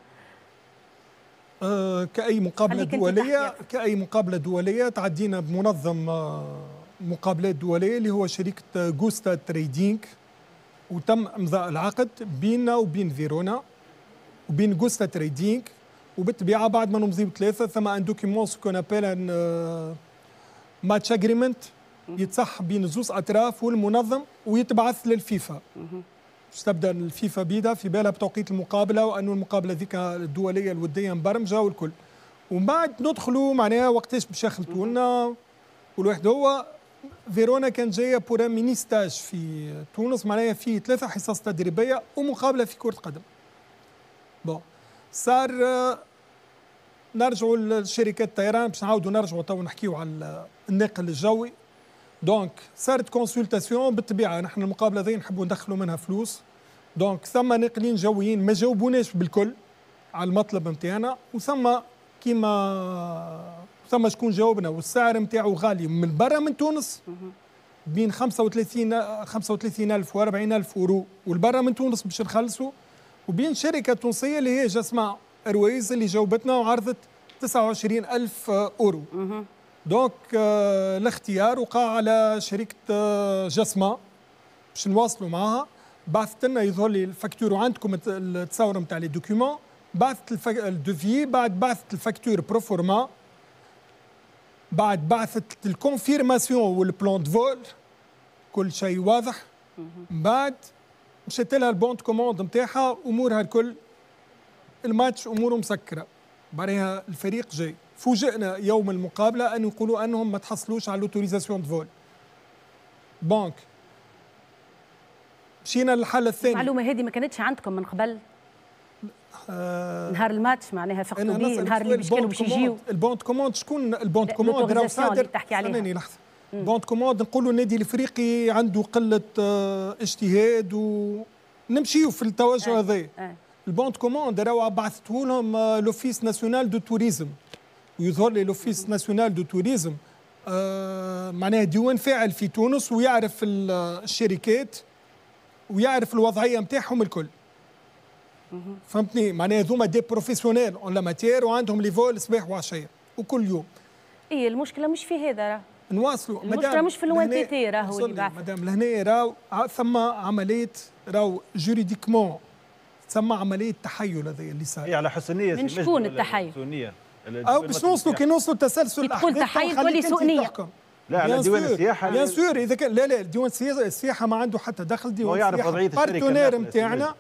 آه كأي مقابلة دولية كأي مقابلة دولية تعدينا بمنظم آه مقابلات دولية اللي هو شركة جوستا تريدينغ، وتم إمضاء العقد بيننا وبين فيرونا وبين جوستا تريدينغ. وبالطبيعة بعد ما نمضي بثلاثة ثم ان دوكيمون سكون ابيل ان ماتش اجريمنت يتصح بين زوز أطراف والمنظم ويتبعث للفيفا. باش تبدا الفيفا بيدا في بالها بتوقيت المقابله وانه المقابله ذيك الدوليه الوديه مبرمجه والكل. ومن بعد ندخلوا معناها وقتاش باش يخلطوا لنا. والواحد هو فيرونا كان جايه بورا ميني ستاج في تونس، معناها في ثلاثه حصص تدريبيه ومقابله في كره قدم. بون صار نرجعوا لشركات الطيران باش نعاودوا نرجعوا تو نحكيو على الناقل الجوي. دونك صارت كونسلتاسيون بالطبيعه، نحن المقابله ذي نحبوا ندخلوا منها فلوس. دونك ثم ناقلين جويين ما جاوبوناش بالكل على المطلب نتاعنا، وثم كيما ثم شكون جاوبنا والسعر نتاعو غالي من برا من تونس بين خمسة وثلاثين خمسة وثلاثين ألف و أربعين ألف اورو، والبرا من تونس باش نخلصوا، وبين شركه تونسيه اللي هي جسمة ايرويز اللي جاوبتنا وعرضت تسعة وعشرين ألف اورو. دونك آه الاختيار وقع على شركه آه جسمة باش نواصلوا معها. بعثت لنا يظهر لي الفاكتور وعندكم التصاور نتاع لي دوكيومون، بعثت الدوفي، بعد بعثت الفاكتور بروفورما، بعد بعثت الكونفيرماسيون والبلان دو فول، كل شيء واضح. بعد مشيت لها البونت كوموند نتاعها، امورها الكل الماتش اموره مسكره. بعدها الفريق جاي، فوجئنا يوم المقابله ان يقولوا انهم ما تحصلوش على لوتوريزاسيون دو فول. بانك مشينا للحل الثاني.
المعلومه هذه ما كانتش عندكم من قبل؟ آه نهار الماتش معناها فقتوا بيه، نهار اللي باش كانوا باش يجيو.
البونت كوموند شكون البونت كوموند؟ راهو صادر
تحكي عليها.
خليني لحظه. البونت كوموند نقولوا النادي الافريقي عنده قله آه اجتهاد ونمشيو في التوجه هذا. آه. آه. البونت كوموند راهو بعثته لهم آه لوفيس ناسيونال دو توريزم، ويظهر لي لوفيس ناسيونال دو توريزم آه معناها ديوان فاعل في تونس ويعرف الشركات ويعرف الوضعيه نتاعهم الكل. فهمتني؟ معناها هذوما دي بروفيسيونيل اون لا ماتير وعندهم لي فول صباح وعشيه وكل يوم.
اي المشكله مش في هذا راه.
نواصلوا.
المشكله مش في الوانتيتي راهو اللي بعث.
مدام لهنا راهو ثم عمليه راهو جوريديكمون ثم عمليه تحيل هذه اللي صار.
اي على حسنيه.
من شكون التحيل؟
او باش نوصلوا كي نوصلوا تسلسل
الاحداث. تقول تحيل تولي سؤنيه.
لا على ديوان السياحه.
بيان سور اذا كان لا لا ديوان السياحه ما عنده حتى دخل. ديوان السياحه بارتنير نتاعنا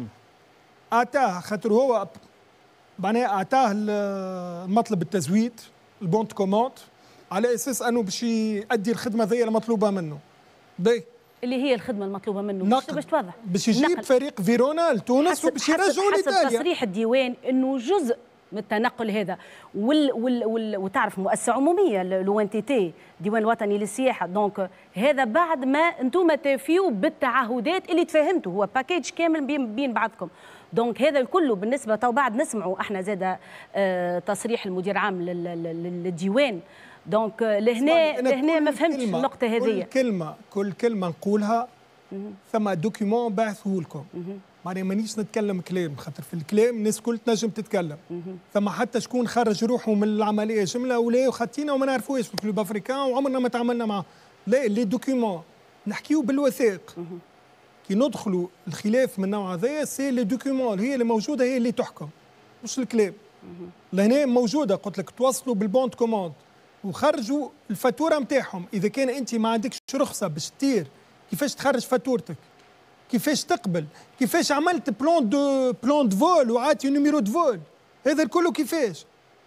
اعطاه خاطر هو معناها اعطاه مطلب التزويد البونت كوموند على اساس انه باش يؤدي الخدمه ذي المطلوبه منه. باهي اللي
هي الخدمه المطلوبه منه باش توضح
باش يجيب نقل. فريق فيرونا لتونس وباش يرجعوا لإيطاليا.
حسب تصريح الديوان انه جزء من التنقل هذا وال وال وال وتعرف مؤسسه عموميه لو ان تي تي الديوان الوطني للسياحه. دونك هذا بعد ما انتم تافيوا بالتعهدات اللي تفاهمتوا هو باكيج كامل بين, بين بعضكم. دونك هذا الكل بالنسبه تو بعد نسمعوا احنا زاد آه تصريح المدير العام للديوان. دونك لهنا لهنا ما فهمتش النقطه هذه.
كل كلمه كل كلمه نقولها ثم دوكيومون بعثه لكم. معناها مانيش نتكلم كلام خاطر في الكلام الناس كل تنجم تتكلم. ثم حتى شكون خرج روحه من العمليه جمله ولا وخاتينا وما نعرفوش في الكلوب افريكان وعمرنا ما تعاملنا معاه. لا لي دوكيومون نحكيو بالوثائق. كي ندخلوا الخلاف من النوع هذايا سي لي دوكيومون هي اللي موجوده هي اللي تحكم مش الكلام. لهنا موجوده قلت لك تواصلوا بالبونت كوموند وخرجوا الفاتوره نتاعهم. اذا كان انت ما عندكش رخصه باش تطير كيفاش تخرج فاتورتك؟ كيفاش تقبل؟ كيفاش عملت بلان دو بلان دو فول وعاتي نيميرو دو فول؟ هذا كله كيفاش؟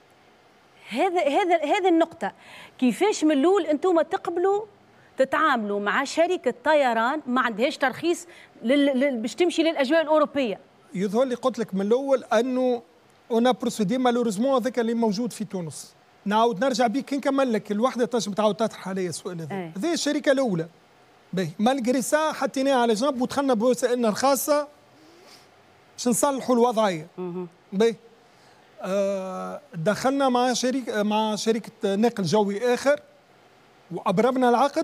هذا هذا هذه النقطه كيفاش من الاول انتم تقبلوا تتعاملوا مع شركه طيران ما عندهاش ترخيص لل... باش تمشي للاجواء الاوروبيه؟
يظهر لي قلت لك من الاول انه انا بروسيدي مالوريزمون هذاك اللي موجود في تونس نعاود نرجع بيك كي نكمل لك الوحده تنجم تعاود تطرح عليا السؤال هذا. هذه الشركه الاولى باهي مالغري سا حطيناها على جنب ودخلنا بوسائلنا الخاصه باش نصلحوا الوضعيه. باهي آه دخلنا مع شركه مع شركه نقل جوي اخر وابرمنا العقد،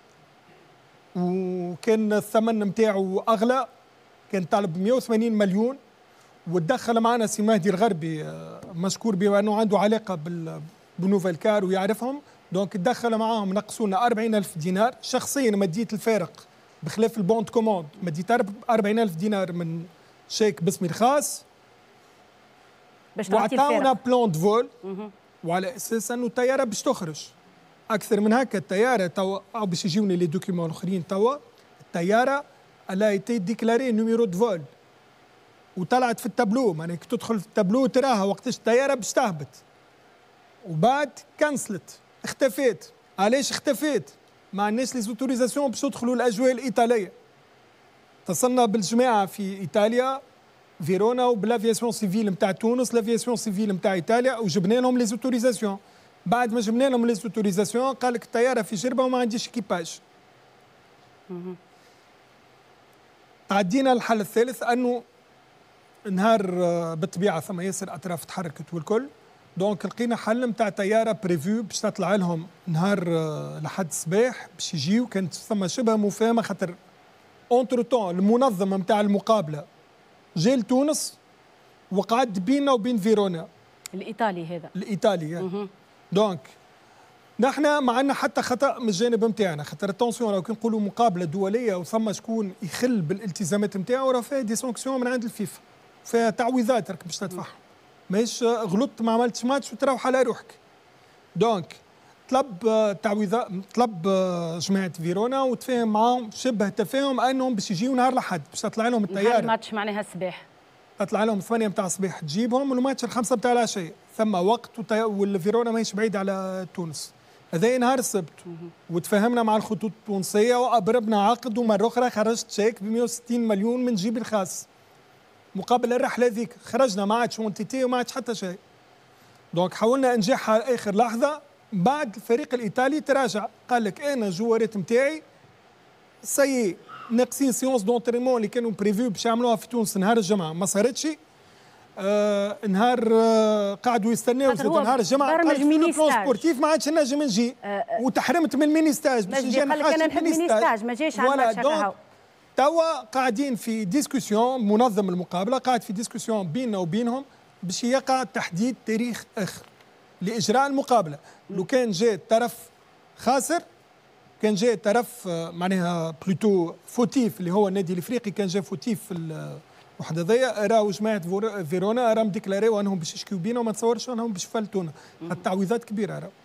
وكان الثمن نتاعو اغلى، كان طالب مئة وثمانين مليون، وتدخل معنا سي مهدي الغربي مشكور بما انه عنده علاقه بنوفيل كار ويعرفهم، دونك تدخل معاهم نقصوا لنا أربعين ألف دينار. شخصيا مديت الفارق بخلاف البوند كوموند، مديت أربعين ألف دينار من شيك باسمي الخاص
باش تعطي
وعطاونا بلان دو فول، وعلى اساس انه الطياره باش تخرج. اكثر من هكا الطياره توا او باش يجيوني لي دوكيومون الاخرين، توا الطياره الا ايتي ديكلاري نيميرو دو فول وطلعت في التابلو، معناها كي تدخل في التابلو تراها وقتاش الطياره باش تهبط، وبعد كنسلت اختفيت. علاش اختفيت؟ ما عندناش لي زوتوريزاسيون باش ندخلوا الاجواء الايطاليه. اتصلنا بالجماعه في ايطاليا فيرونا وبلافياسيون سيفيل نتاع تونس، لافياسيون سيفيل نتاع ايطاليا، وجبنا لهم لي زوتوريزاسيون. بعد ما جبنا لهم لي زوتوريزاسيون قال لك الطياره في جربه وما عنديش اكيباج. تعدينا الحل الثالث انه نهار بالطبيعه ثم ياسر اطراف تحركت والكل، دونك لقينا حل نتاع طياره بريفيو باش تطلع لهم نهار لحد الصباح باش يجيو. كانت ثم شبه مفاهمه خاطر اونتر تون المنظم نتاع المقابله جا لتونس وقعد بيننا وبين فيرونا
الايطالي هذا
الايطالي يعني. دونك نحن ما عندنا حتى خطا من الجانب نتاعنا، خاطر التونسيون لو كي نقولوا مقابله دوليه وثم شكون يخل بالالتزامات نتاعو راه فيها دي سانكسيون من عند الفيفا، فيها تعويضات راك باش تدفعهم، ماهيش غلطت ما عملتش ماتش وتروح على روحك. دونك طلب تعويضات، طلب جماعه فيرونا وتفاهم معاهم شبه تفاهم انهم باش يجيو نهار الاحد باش تطلع لهم الطياره.
الماتش معناها الصباح
تطلع لهم ثمانية نتاع الصباح تجيبهم، والماتش الخمسة نتاع العشية، ثم وقت والفيرونا ماهيش بعيد على تونس. هذا نهار السبت وتفاهمنا مع الخطوط التونسيه وابرمنا عقد، ومره اخرى خرجت شيك ب مئة وستين مليون من جيبي الخاص مقابل الرحله ذيك. خرجنا ما عادش اونتيتي وما عادش حتى شيء. دونك حاولنا نجاحها اخر لحظه. بعد الفريق الايطالي تراجع قال لك انا الجوارات نتاعي سي ناقصين سيونس دونتريمون اللي كانوا بريفيو باش يعملوها في تونس نهار الجمعه ما صارتش. آه نهار آه قعدوا يستناو زاد نهار الجمعه قال لك سبورتيف ما عادش نجم نجي آه وتحرمت من الميني ستاج باش نجي.
قال لك انا نحب ميني ستاج ما جاش على الماتش.
توا قاعدين في ديسكسيون، منظم المقابله قاعد في ديسكسيون بيننا وبينهم باش يقع تحديد تاريخ اخر لاجراء المقابله. لو كان جاء طرف خاسر، كان جاء طرف معناها بلوتو فوتيف اللي هو النادي الافريقي، كان جاء فوتيف في الوحده ذيا، راهو جماعه فيرونا راهم ديكلاريو انهم باش يشكيو بينا وما تصورش انهم باش يفلتونا. التعويضات كبيره راهو.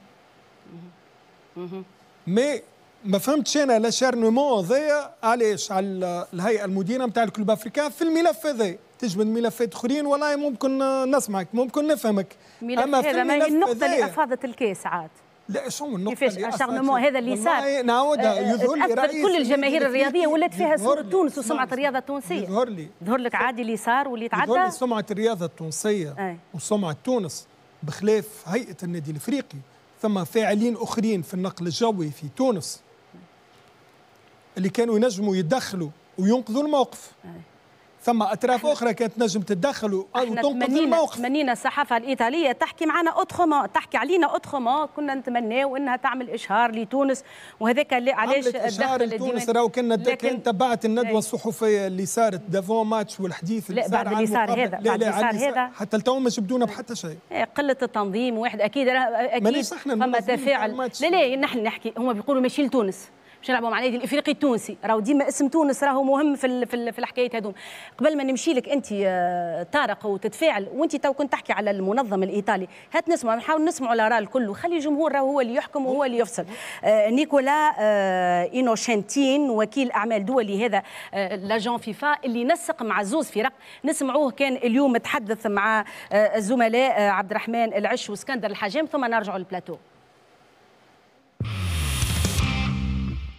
مي ما فهمتش انا لاشارنمون ذايا علاش على الهيئه المديره نتاع الكلوب افريكان في الملف هذا. تجبد ملفات اخرين والله ممكن نسمعك ممكن نفهمك،
اما في الملف النقطه اللي افاضت الكاس عاد.
لا شنو النقطه
كيفاش اشارنمون هذا اللي صار
نعاودها يظهر لي
رئيس كل الجماهير الرياضيه ولات فيها صوره تونس وسمعه الرياضه التونسيه.
يظهر لي
يظهر لك عادي اللي صار واللي تعدى.
يظهر لي سمعه الرياضه التونسيه
أي.
وسمعه تونس بخلاف هيئه النادي الافريقي. ثم فاعلين اخرين في النقل الجوي في تونس اللي كانوا ينجموا يتدخلوا وينقذوا الموقف. أي. ثم اطراف اخرى كانت نجم تتدخل وتنقذ الموقف.
تمنينا الصحافه الايطاليه تحكي معنا اوتخومون، تحكي علينا اوتخومون، كنا نتمناو انها تعمل اشهار لتونس وهذاك علاش
الدخل لتونس. راهو كنا لكن تبعت الندوه الصحفيه اللي صارت دافون ماتش والحديث اللي
لا بعد اللي صار هذا
لا
بعد اللي صار هذا
حتى التو ما جبدونا بحتى شيء.
قله التنظيم واحد اكيد اكيد فما تفاعل. لا لا نحن نحكي هم بيقولوا ماشي لتونس باش نلعبوا مع النادي الافريقي التونسي، راهو ديما اسم تونس راهو مهم في في, في الحكايات هذوم. قبل ما نمشي لك انت طارق وتتفاعل وانت تو كنت تحكي على المنظم الايطالي، هات نسمع نحاول نسمعوا الاراء الكل وخلي الجمهور راهو هو اللي يحكم وهو اللي يفصل. آه نيكولا آه إينوشنتين وكيل اعمال دولي هذا آه لاجون فيفا اللي نسق مع زوز فرق، نسمعوه كان اليوم تحدث مع آه الزملاء آه عبد الرحمن العش واسكندر الحجام ثم نرجعوا للبلاتو.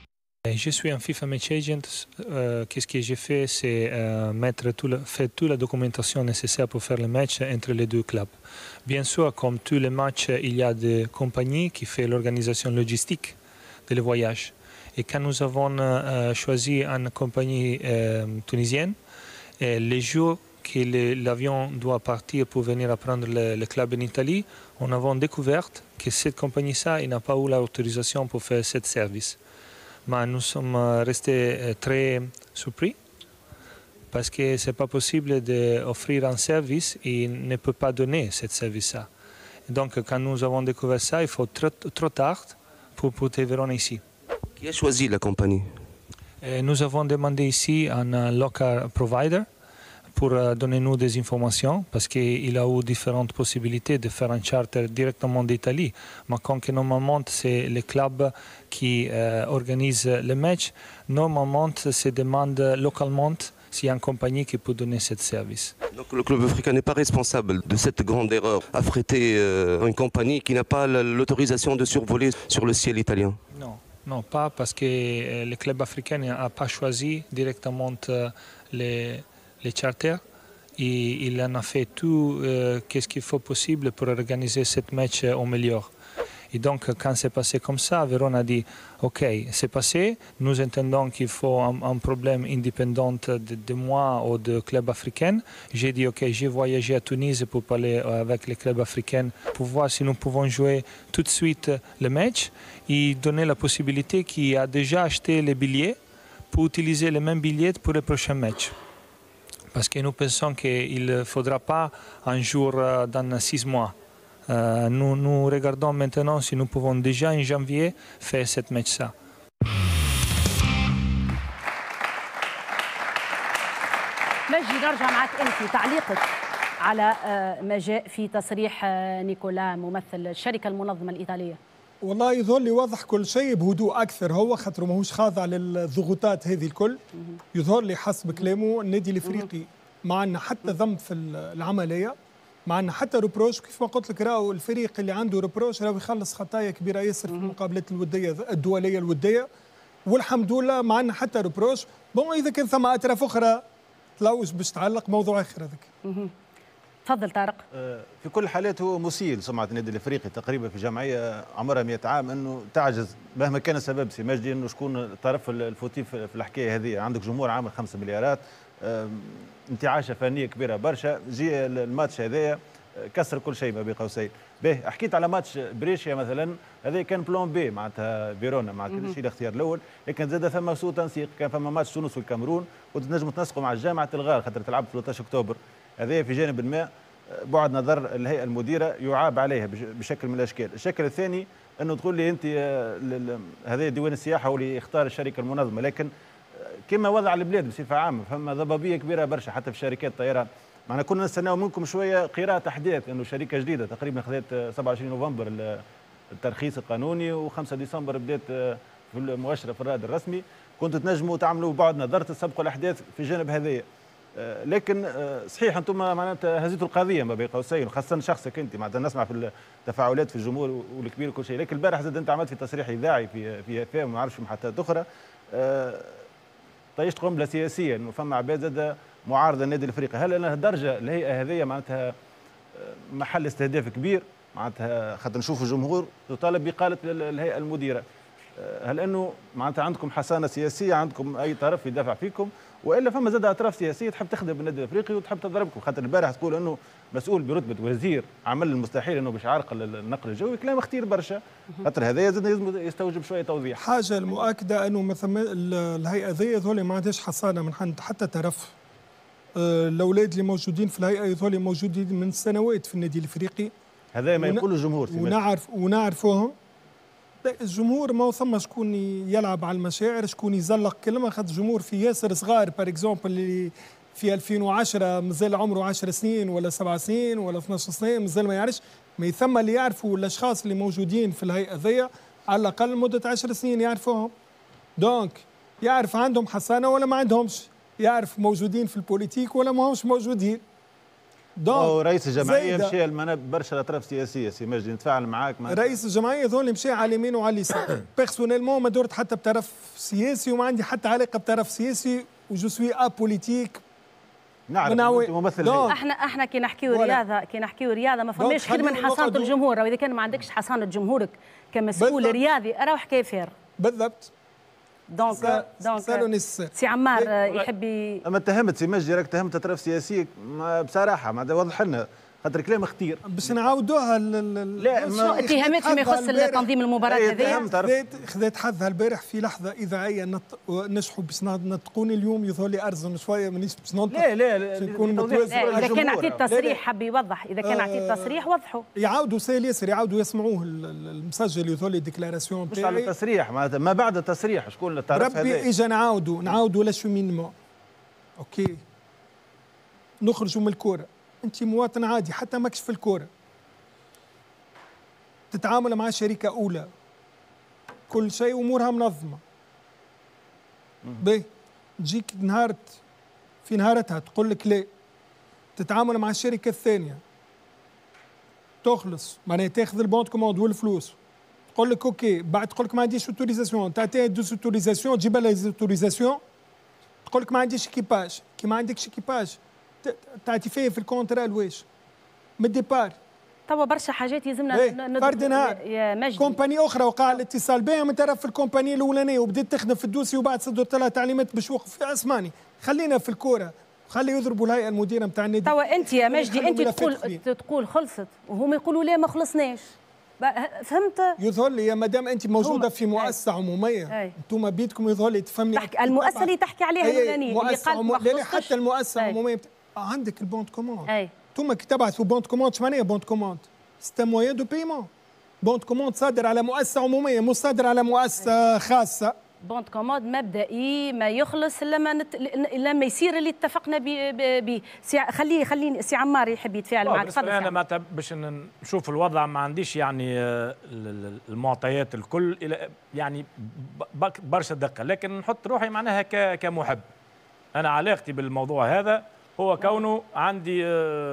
Et je suis un FIFA Match Agent. Euh, Qu'est-ce que j'ai fait? C'est euh, mettre tout le, faire toute la documentation nécessaire pour faire le match entre les deux clubs. Bien sûr, comme tous les matchs, il y a des compagnies qui font l'organisation logistique de le voyage. Et quand nous avons euh, choisi une compagnie euh, tunisienne, et les jours que l'avion doit partir pour venir prendre le, le club en Italie, on a découvert que cette compagnie-là n'a pas eu l'autorisation pour faire ce service. Mais nous sommes restés très surpris parce que ce n'est pas possible d'offrir un service et ne peut pas donner ce service-là. Donc quand nous avons découvert ça, il faut trop, trop tard pour pouvoir venir ici.
Qui a choisi la compagnie?
Et nous avons demandé ici un local provider pour donner nous des informations parce qu'il a eu différentes possibilités de faire un charter directement d'Italie. Mais quand normalement c'est le club qui euh, organise le match, normalement se demande localement s'il y a une compagnie qui peut donner ce service.
Donc le club africain n'est pas responsable de cette grande erreur, affréter euh, une compagnie qui n'a pas l'autorisation de survoler sur le ciel italien?
Non, non, pas parce que le club africain n'a pas choisi directement les les charters et il en a fait tout euh, ce qu'il faut possible pour organiser ce match au meilleur. Et donc quand c'est passé comme ça, Vérone a dit ok, c'est passé, nous entendons qu'il faut un, un problème indépendant de, de moi ou de club africain. J'ai dit ok, j'ai voyagé à Tunis pour parler avec les clubs africains pour voir si nous pouvons jouer tout de suite le match et donner la possibilité qui a déjà acheté les billets pour utiliser les mêmes billets pour le prochain match. Parce que nous pensons qu'il ne faudra pas un jour dans six mois. Euh, nous, nous regardons maintenant si nous pouvons déjà en janvier faire cette match-là.
مجدي نرجع معك أنت تعليقك على ما جاء في تصريح نيكولا ممثل الشركة المنظمة الإيطالية.
والله يظل يوضح كل شيء بهدوء اكثر، هو خاطر ماهوش خاضع للضغوطات هذه الكل. يظهر لي حسب كلامه النادي الافريقي ما عندنا حتى ذنب في العمليه، ما عندنا حتى ريبروش. كيف ما قلت لك راهو الفريق اللي عنده ريبروش راهو يخلص خطايا كبيره ياسر في المقابلات الوديه الدوليه الوديه، والحمد لله ما عندنا حتى ريبروش. بون اذا كان ثم اطراف اخرى تلوث باش تعلق موضوع اخر هذاك.
تفضل طارق.
في كل الحالات هو مسيء لسمعه النادي الافريقي تقريبا في جمعيه عمرها مئة عام انه تعجز مهما كان السبب سي مجدي انه شكون الطرف الفوتي في الحكايه هذه. عندك جمهور عامل خمسة مليارات، انتعاشه فنيه كبيره برشا، جي الماتش هذايا كسر كل شيء ما بين قوسين. باهي حكيت على ماتش بريشيا مثلا، هذا كان بلون بي معناتها فيرونا مع كل شيء الاختيار الاول، لكن زاد ثم سوء تنسيق. كان فما ماتش تونس والكاميرون وتنجموا تنسقوا مع الجامعه الغار خاطر تلعب ثلاثة عشر اكتوبر. هذا في جانب ما بعد نظر الهيئه المديره يعاب عليها بشكل من الاشكال. الشكل الثاني انه تقول لي انت هذا ديوان السياحه هو اللي يختار الشركه المنظمه، لكن كما وضع البلاد بصفه عامه فما ضبابيه كبيره برشا حتى في شركات الطيران. معنا كنا نستناو منكم شويه قراءه احداث، انه شركه جديده تقريبا خذت سبعة وعشرين نوفمبر الترخيص القانوني وخمسة ديسمبر بدات في المؤشر في الرائد الرسمي. كنتوا تنجموا تعملوا بعد نظر تسبقوا الاحداث في جانب هذايا. لكن صحيح انتم معناتها هزيتوا القضيه ما بين قوسين، وخاصه شخصك انت معناتها نسمع في التفاعلات في الجمهور والكبير وكل شيء. لكن البارح زاد انت عملت في تصريح اذاعي في في اف ما نعرفش محطات اخرى طيشت قنبله سياسيه انه فما عباد زاد معارضه النادي الافريقي. هل انا لهالدرجه الهيئه هذه معناتها محل استهداف كبير معناتها خاطر نشوف الجمهور تطالب باقاله الهيئه المديره؟ هل انه معناتها عندكم حصانه سياسيه، عندكم اي طرف يدافع فيكم، والا فما زاد اطراف سياسيه تحب تخدم بالنادي الافريقي وتحب تضربكم؟ خاطر البارح تقول انه مسؤول برتبه وزير عمل المستحيل انه باش يعرقل النقل الجوي، كلام خطير برشا. خاطر هذا يزيد يستوجب شويه توضيح.
حاجه المؤكده انه مثلا الهيئه هذه يظهر ما عندهاش حصانه من عند حتى طرف. الاولاد اللي موجودين في الهيئه يظهر موجودين من سنوات في النادي الافريقي.
هذا ما يقوله الجمهور
ونعرف ونعرفوهم. الجمهور ما ثم شكون يلعب على المشاعر، شكون يزلق كلمه. خاطر الجمهور في ياسر صغار بار اكزومبل اللي في ألفين وعشرة مازال عمره عشر سنين ولا سبع سنين ولا اثناش سنين مازال ما يعرفش. ما ثم اللي يعرفوا الاشخاص اللي موجودين في الهيئه ذي على الاقل مده عشر سنين يعرفوهم. دونك يعرف عندهم حصانه ولا ما عندهمش، يعرف موجودين في البوليتيك ولا ما همش موجودين.
هو رئيس الجمعيه مشى المناب برشا الاطراف السياسيه سي مجدي نتفاعل معاك.
رئيس الجمعيه ذول مشى على اليمين وعلى اليسار. بيرسونيلمون ما درت حتى بطرف سياسي وما عندي حتى علاقه بطرف سياسي وجو سوي ابوليتيك.
نعرف انت ممثل.
احنا احنا كي نحكيو رياضه كي نحكيو رياضه ما فماش خير من حصانه الجمهور، واذا كان ما عندكش حصانه جمهورك كمسؤول بالضبط. رياضي راهو حكايه فير.
بالضبط.
دونك دونك سي عمار يحب.
اما اتهمت سي مجدي راك اتهمت اطراف سياسيه بصراحه ما وضح لنا خاطر كلام خطير
باش نعاودوها.
لا شنو اتهامات فيما يخص تنظيم المباراه هذه؟
خذيت خذيت حظها البارح في لحظه اذاعيه نط... نجحوا باش نطقوني اليوم يظهر لي ارزن شويه مانيش باش ننطق.
لا لا
نكون متوازن.
اذا كان عطيت تصريح حب يوضح، اذا كان عطيت تصريح وضحوا.
يعاودوا سيل ياسر يعاودوا يسمعوه المسجل يظهر لي ديكلاراسيون
مش على التصريح معناتها ما بعد التصريح شكون اللي تعرف هذا؟
ربي اجا نعاودوا نعاودوا لاشومينمون. اوكي نخرجوا من الكوره. انت مواطن عادي حتى ماكش في الكوره، تتعامل مع شركه اولى كل شيء امورها منظمه. باهي تجيك نهار في نهارتها تقول لك لا، تتعامل مع الشركه الثانيه تخلص معناها تاخذ البونت كوموند والفلوس تقول لك اوكي، بعد تقول لك ما عنديش اوتوريزاسيون، تعطيها دوز اوتوريزاسيون تجيب لها لي اوتوريزاسيون تقول لك ما عنديش ايكيباج، كي ما عندكش ايكيباج تعطي فيه في الكونترا الواش من الديبار.
توا برشا حاجات يلزمنا
فرد نهار يا مجدي. كومباني اخرى وقع الاتصال بها من طرف الكومباني الاولانيه وبدات تخدم في الدوسي وبعد صدرت لها تعليمات باش وقف في اسماني. خلينا في الكوره، خلي يضربوا الهيئه المديره نتاع النادي.
توا انت يا مجدي انت تقول تقول خلصت وهم يقولوا لا ما خلصناش. فهمت؟
يظهر لي يا مدام انت موجوده في مؤسسه عموميه انتم بيدكم يظهر لي تفهمني.
المؤسسه اللي تحكي عليها الاولانيه اللي
قال ما لا حتى المؤسسه العموميه عندك البونت كوموند. انتم كي تبعثوا بونت كوموند اش معناها بونت كوموند؟ سيت مويان دو بايمون. بونت كوموند صادر على مؤسسه عموميه مش صادر على مؤسسه خاصه.
بونت كوموند مبدئي ما يخلص الا ما نت... لما يصير اللي اتفقنا به. سي... خليه خليه سي عمار يحب يتفاعل معك.
تفضل. انا ما باش نشوف الوضع ما عنديش يعني المعطيات الكل الى يعني برشا دقه، لكن نحط روحي معناها ك... كمحب. انا علاقتي بالموضوع هذا هو كونه عندي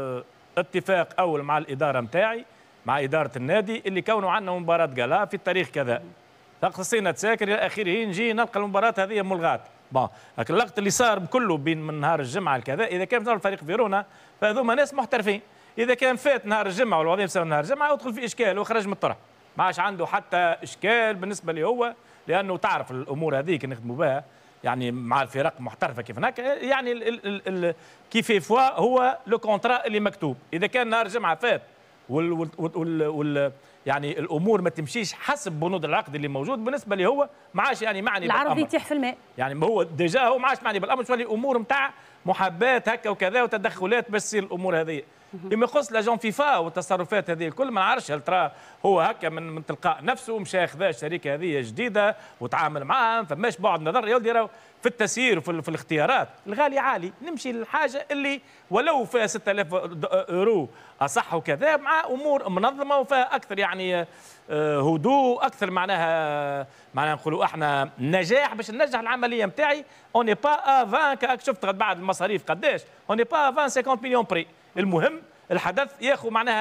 اتفاق اول مع الاداره نتاعي مع اداره النادي اللي كونه عندنا مباراه قالا في التاريخ كذا، خصينا تساكر الى اخره، نجي نلقى المباراه هذه ملغاه. بون لكن اللقط اللي صار كله بين من نهار الجمعه كذا، اذا كان مثلا فريق فيرونا فهذوما ناس محترفين، اذا كان فات نهار الجمعه والوضعيه بسبب نهار الجمعه يدخل في اشكال وخرج من الطرح، ما عادش عنده حتى اشكال بالنسبه لي هو، لانه تعرف الامور هذيك نخدموا بها يعني مع الفرق محترفه كيف هناك، يعني ال ال ال كيف فوا هو لو كونترا اللي مكتوب، اذا كان نهار الجمعه فات وال وال وال, وال يعني الامور ما تمشيش حسب بنود العقد اللي موجود بالنسبه لي هو ما عادش يعني معني
بالامر. العرض يتيح في الماء.
يعني هو ديجا هو ما عادش معني بالامر، شويه امور نتاع محابات هكا وكذا وتدخلات باش تصير الامور هذه. فيما يخص لاجون فيفا والتصرفات هذه الكل ما نعرفش هل ترى هو هكا من من تلقاء نفسه مشى خذا الشركه هذه جديده وتعامل معها، فماش بعد نظر يا ولدي راهو في التسيير وفي في الاختيارات الغالي عالي، نمشي للحاجه اللي ولو فيها ستة آلاف اورو اصح وكذا مع امور منظمه وفيها اكثر يعني هدوء اكثر معناها معناها نقولوا احنا نجاح باش ننجح العمليه نتاعي. اوني با ا عشرين شفت بعد المصاريف قداش اوني با عشرين خمسين مليون بري. المهم الحدث ياخذ معناها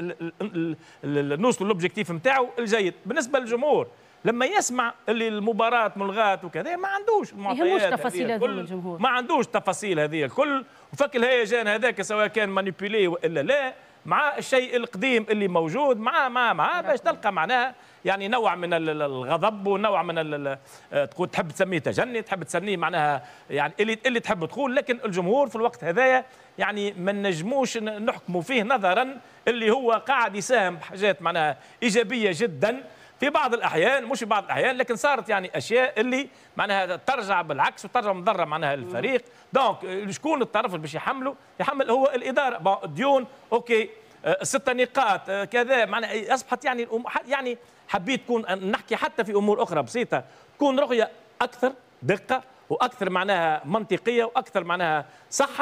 نوصلوا للوبجيكتيف نتاعو الجيد. بالنسبه للجمهور لما يسمع اللي المباراه ملغات وكذا ما عندوش
المعطيات تفاصيل هذه الجمهور،
ما عندوش تفاصيل هذه الكل، وفك الهيجان هذاك سواء كان مانيبيولي والا لا مع الشيء القديم اللي موجود مع مع مع باش تلقى معناها يعني نوع من الغضب ونوع من تقول تحب تسميه تجني، تحب تسميه معناها يعني اللي اللي تحب تقول، لكن الجمهور في الوقت هذايا يعني ما نجموش نحكموا فيه نظرا اللي هو قاعد يساهم بحاجات معناها ايجابيه جدا في بعض الاحيان، مش في بعض الاحيان، لكن صارت يعني اشياء اللي معناها ترجع بالعكس وترجع مضره معناها للفريق. دونك شكون الطرف اللي باش يحمله؟ يحمل هو الاداره. ديون اوكي ست نقاط كذا معناها اصبحت يعني يعني حبيت تكون نحكي حتى في امور اخرى بسيطه تكون رؤيه اكثر دقه واكثر معناها منطقيه واكثر معناها صحه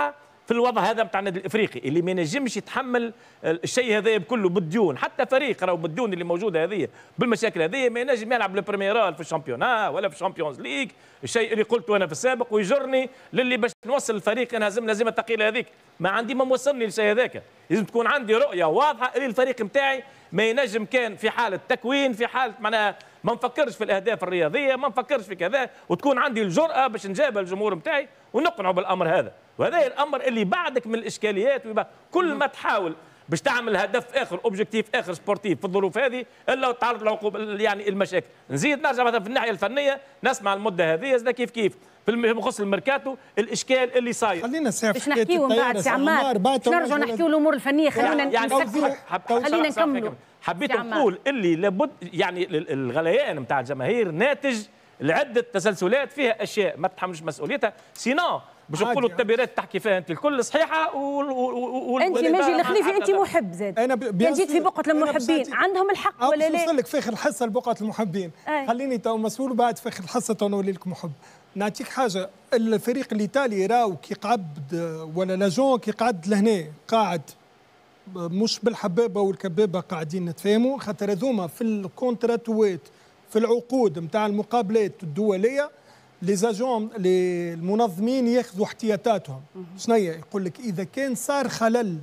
في الوضع هذا نتاع النادي الافريقي اللي ما ينجمش يتحمل الشيء هذا كله بالديون، حتى فريق راهو بالديون اللي موجوده هذه بالمشاكل هذه ما ينجم يلعب البريميرال في الشامبيونا ولا في الشامبيونز ليج، الشيء اللي قلته انا في السابق، ويجرني للي باش نوصل الفريق انا لازم لازم الثقيله هذيك، ما عندي ما موصلني للشيء هذاك، لازم تكون عندي رؤيه واضحه اللي الفريق نتاعي ما ينجم كان في حاله تكوين، في حاله معناها ما نفكرش في الاهداف الرياضيه، ما نفكرش في كذا، وتكون عندي الجرأه باش نجاب الجمهور نتاعي ونقنعه بالامر هذا، وهذا الامر اللي بعدك من الاشكاليات، ويبقى كل ما تحاول باش تعمل هدف اخر اوبجيكتيف اخر سبورتيف في الظروف هذه الا تعرض لعقوبه يعني المشاكل. نزيد نرجع مثلا في الناحيه الفنيه نسمع المده هذه زاد كيف كيف في بخصوص الميركاتو الاشكال اللي صاير.
خلينا سيف
باش نحكيو من بعد سي عمار باش نرجعوا نحكيو الامور الفنيه. خلينا
يعني
خلينا نكملوا.
حبيت نقول اللي لابد يعني الغليان نتاع الجماهير ناتج لعده تسلسلات فيها اشياء ما تتحملش مسؤوليتها، سينو باش نقولوا التبريرات تحكي فيها انت الكل صحيحه و
انت ماجي الخليفي انت محب زاد، انا جيت في بقعه المحبين عندهم الحق ولا لا؟
نوصل لك في اخر الحصه لبقعه المحبين. أي. خليني تو مسؤول بعد في اخر الحصه تو نولي لك محب. نعطيك حاجه، الفريق الايطالي راهو كي قعد ولا لاجون كي قعد لهنا قاعد مش بالحبابه والكبابه قاعدين نتفاهموا، خاطر هذوما في الكونتراتوات في العقود نتاع المقابلات الدوليه لي زاجون المنظمين ياخذوا احتياطاتهم. شنيا يقول لك اذا كان صار خلل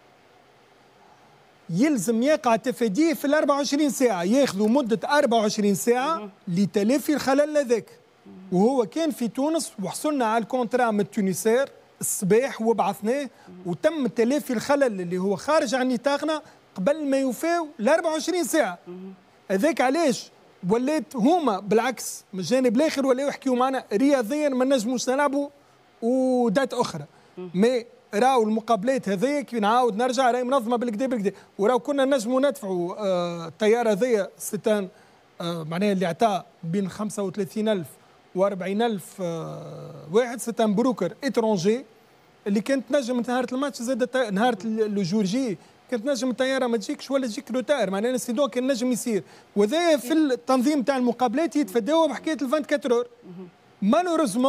يلزم يقع تفاديه في ال أربعة وعشرين ساعه، ياخذوا مده أربعة وعشرين ساعه لتلافي الخلل هذاك. وهو كان في تونس وحصلنا على الكونترا من التونسير الصباح وبعثناه وتم تلافي الخلل اللي هو خارج عن نطاقنا قبل ما يوفاو ال أربعة وعشرين ساعه. هذاك علاش ولات هما بالعكس من الجانب الاخر ولاو يحكيوا معنا رياضيا ما نجموش نلعبوا ودات اخرى. مي راهو المقابلات هذيا كي نعاود نرجع راهي منظمه بالكدا بالكدا، وراهو كنا نجموا ندفعوا آه الطياره هذيا ستان آه معناها اللي عطاه بين خمسة وثلاثين ألف و أربعين ألف آه واحد ستان بروكر اترونجي اللي كانت نجم نهار الماتش زاد نهار الجورجي كانت نجم الطياره ما تجيكش ولا تجيك روتار، معناها الانسيدون كان نجم يصير، وهذا في التنظيم تاع المقابلات يتفداوا بحكايه ال أربعة وعشرين اور. مالوريزمون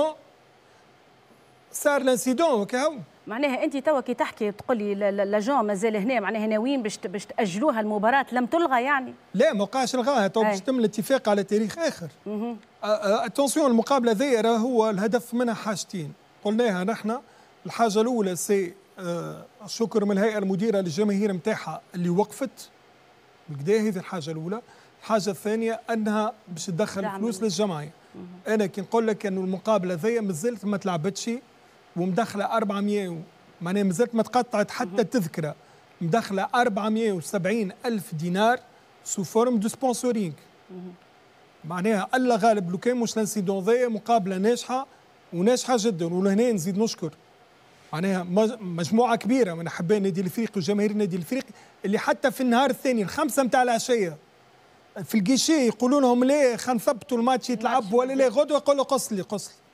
صار الانسيدون وكهو.
معناها انت توا كي تحكي تقول لي لاجون مازال هنا معناها ناويين باش باش تاجلوها المباراه لم تلغى يعني؟
لا ما وقعش الغاها تو باش تم الاتفاق على تاريخ اخر. اتونسيون المقابله ذي راه هو الهدف منها حاجتين قلناها نحن. الحاجه الاولى سي آه الشكر من الهيئه المديره للجماهير نتاعها اللي وقفت بكدا، هذه الحاجه الاولى. الحاجه الثانيه انها باش تدخل فلوس للجمعيه. انا كي نقول لك انه المقابله ذي مازالت ما تلعبتش ومدخله أربعمائة معناها مازالت ما تقطعت حتى تذكره، مدخله أربعمائة وسبعين ألف دينار سو فورم دو سبونسورينغ. معناها الله غالب لو كان مش لانسيدون ذي مقابله ناجحه وناجحه جدا. ولهنا نزيد نشكر معناها مجموعه كبيره من احباء النادي الافريقي وجماهير النادي الافريقي اللي حتى في النهار الثاني الخمسه نتاع العشيه في الكيشي يقولوا لهم لا خلينا نثبتوا الماتش يتلعب ولا لا غدوه، يقول له قص لي قص لي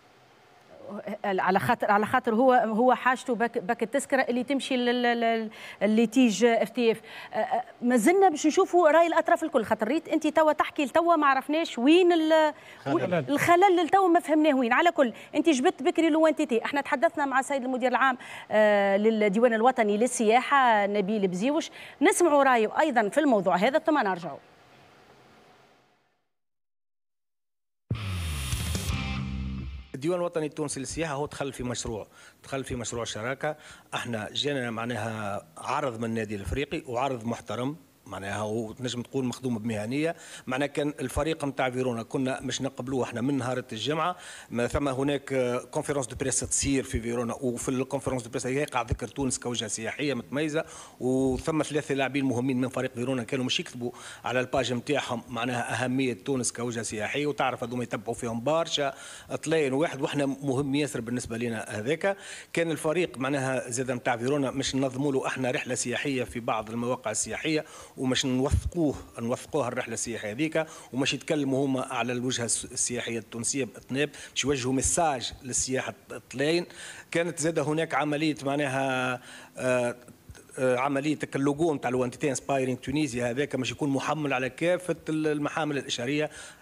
على خاطر على خاطر هو هو حاجته باك, باك التذكره اللي تمشي للتيج اف تي اف. ما زلنا باش نشوفوا راي الاطراف الكل، خاطر ريت انت توا تحكي لتوا ما عرفناش وين الخلل اللي توا ما فهمناه وين. على كل انت جبت بكري لوانتيتي، احنا تحدثنا مع السيد المدير العام للديوان الوطني للسياحه نبيل بزيوش، نسمعوا رايه ايضا في الموضوع هذا ثم نرجعوا.
الديوان الوطني التونسي للسياحه هو دخل في مشروع دخل في مشروع شراكه. احنا جانا معناها عرض من النادي الافريقي وعرض محترم معناها هو تنجم تقول مخدوم بمهنيه. معناها كان الفريق نتاع فيرونا كنا مش نقبلوه احنا من نهار الجمعه. ما ثم هناك كونفرنس دو بريس تصير في فيرونا، وفي الكونفرنس دو بريس يقع ذكر تونس كوجهه سياحيه متميزه، وثم ثلاثه لاعبين مهمين من فريق فيرونا كانوا مش يكتبوا على الباج نتاعهم معناها اهميه تونس كوجهه سياحيه، وتعرف هذوما يتبعوا فيهم برشا طلين واحد، واحنا مهم ياسر بالنسبه لنا هذاك. كان الفريق معناها زاد نتاع فيرونا مش ننظموا له احنا رحله سياحيه في بعض المواقع السياحيه ومش نوثقوه نوثقوها الرحله السياحيه هذيك، ومش يتكلموا هما على الوجهه السياحيه التونسيه باطناب، باش يوجهوا ميساج للسياحه الطلين. كانت زاد هناك عمليه معناها آه عمليه اللوجو نتاع الوانتيتي انسبايرينغ تونيزيا هذاك مش يكون محمل على كافه المحامل الاشاريه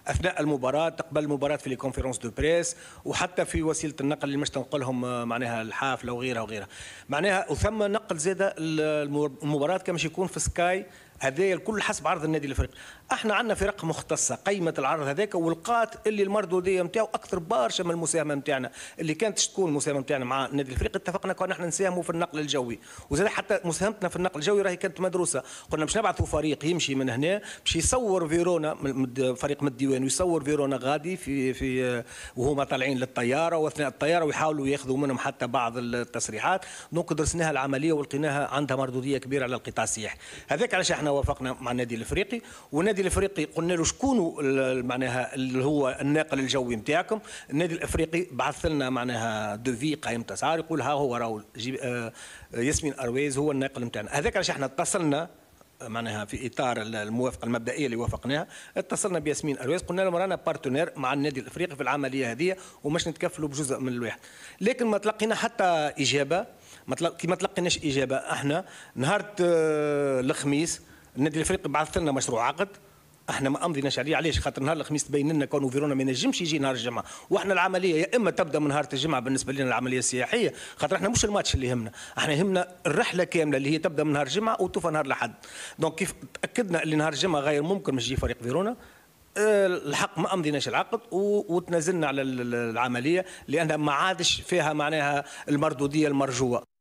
اثناء المباراه، قبل المباراه في لي كونفيرونس دو بريس، وحتى في وسيله النقل اللي مش تنقلهم معناها الحافله وغيرها وغيرها. معناها وثم نقل زاده المباراه كما يكون في سكاي، هذايا الكل حسب عرض النادي الافريقي. احنا عندنا فرق مختصه قيمه العرض هذاك، ولقات اللي المردوديه نتاعو اكثر برشا من المساهمه نتاعنا اللي كانت تكون المساهمه نتاعنا مع النادي الافريقي. اتفقنا كنا احنا نساهموا في النقل الجوي، وزاد حتى مساهمتنا في النقل الجوي راهي كانت مدروسه. قلنا باش نبعثوا فريق يمشي من هنا باش يصور فيرونا، فريق من الديوان ويصور فيرونا غادي في في وهما طالعين للطياره واثناء الطياره، ويحاولوا ياخذوا منهم حتى بعض التصريحات. دونك درسناها العمليه ولقيناها عندها مردوديه كبيره على القطاع السياحي. هذاك علاش احنا وافقنا مع النادي الافريقي. والنادي الافريقي قلنا له شكونوا معناها اللي هو الناقل الجوي نتاعكم. النادي الافريقي بعث لنا معناها دوفي قائمه اسعار، يقول ها هو راهو آه ياسمين ارويز هو الناقل نتاعنا. هذاك علاش احنا اتصلنا معناها في اطار الموافقه المبدئيه اللي وافقناها، اتصلنا بياسمين ارويز قلنا لهم رانا بارتنير مع النادي الافريقي في العمليه هذه ومش نتكفلوا بجزء من الواحد. لكن ما تلقينا حتى اجابه، ما كي ما تلقيناش اجابه. احنا نهار الخميس النادي الافريقي بعث لنا مشروع عقد، احنا ما امضيناش عليه. علاش؟ خاطر نهار الخميس تبين لنا كونه فيرونا ما ينجمش يجي نهار الجمعه، واحنا العمليه يا اما تبدا من نهار الجمعه بالنسبه لنا العمليه السياحيه، خاطر احنا مش الماتش اللي يهمنا، احنا يهمنا الرحله كامله اللي هي تبدا من نهار الجمعه وتوفى نهار الاحد. دونك كيف تاكدنا اللي نهار الجمعه غير ممكن مش يجي فريق فيرونا، الحق ما امضيناش العقد وتنازلنا على العمليه لانها ما عادش فيها معناها المردوديه المرجوه.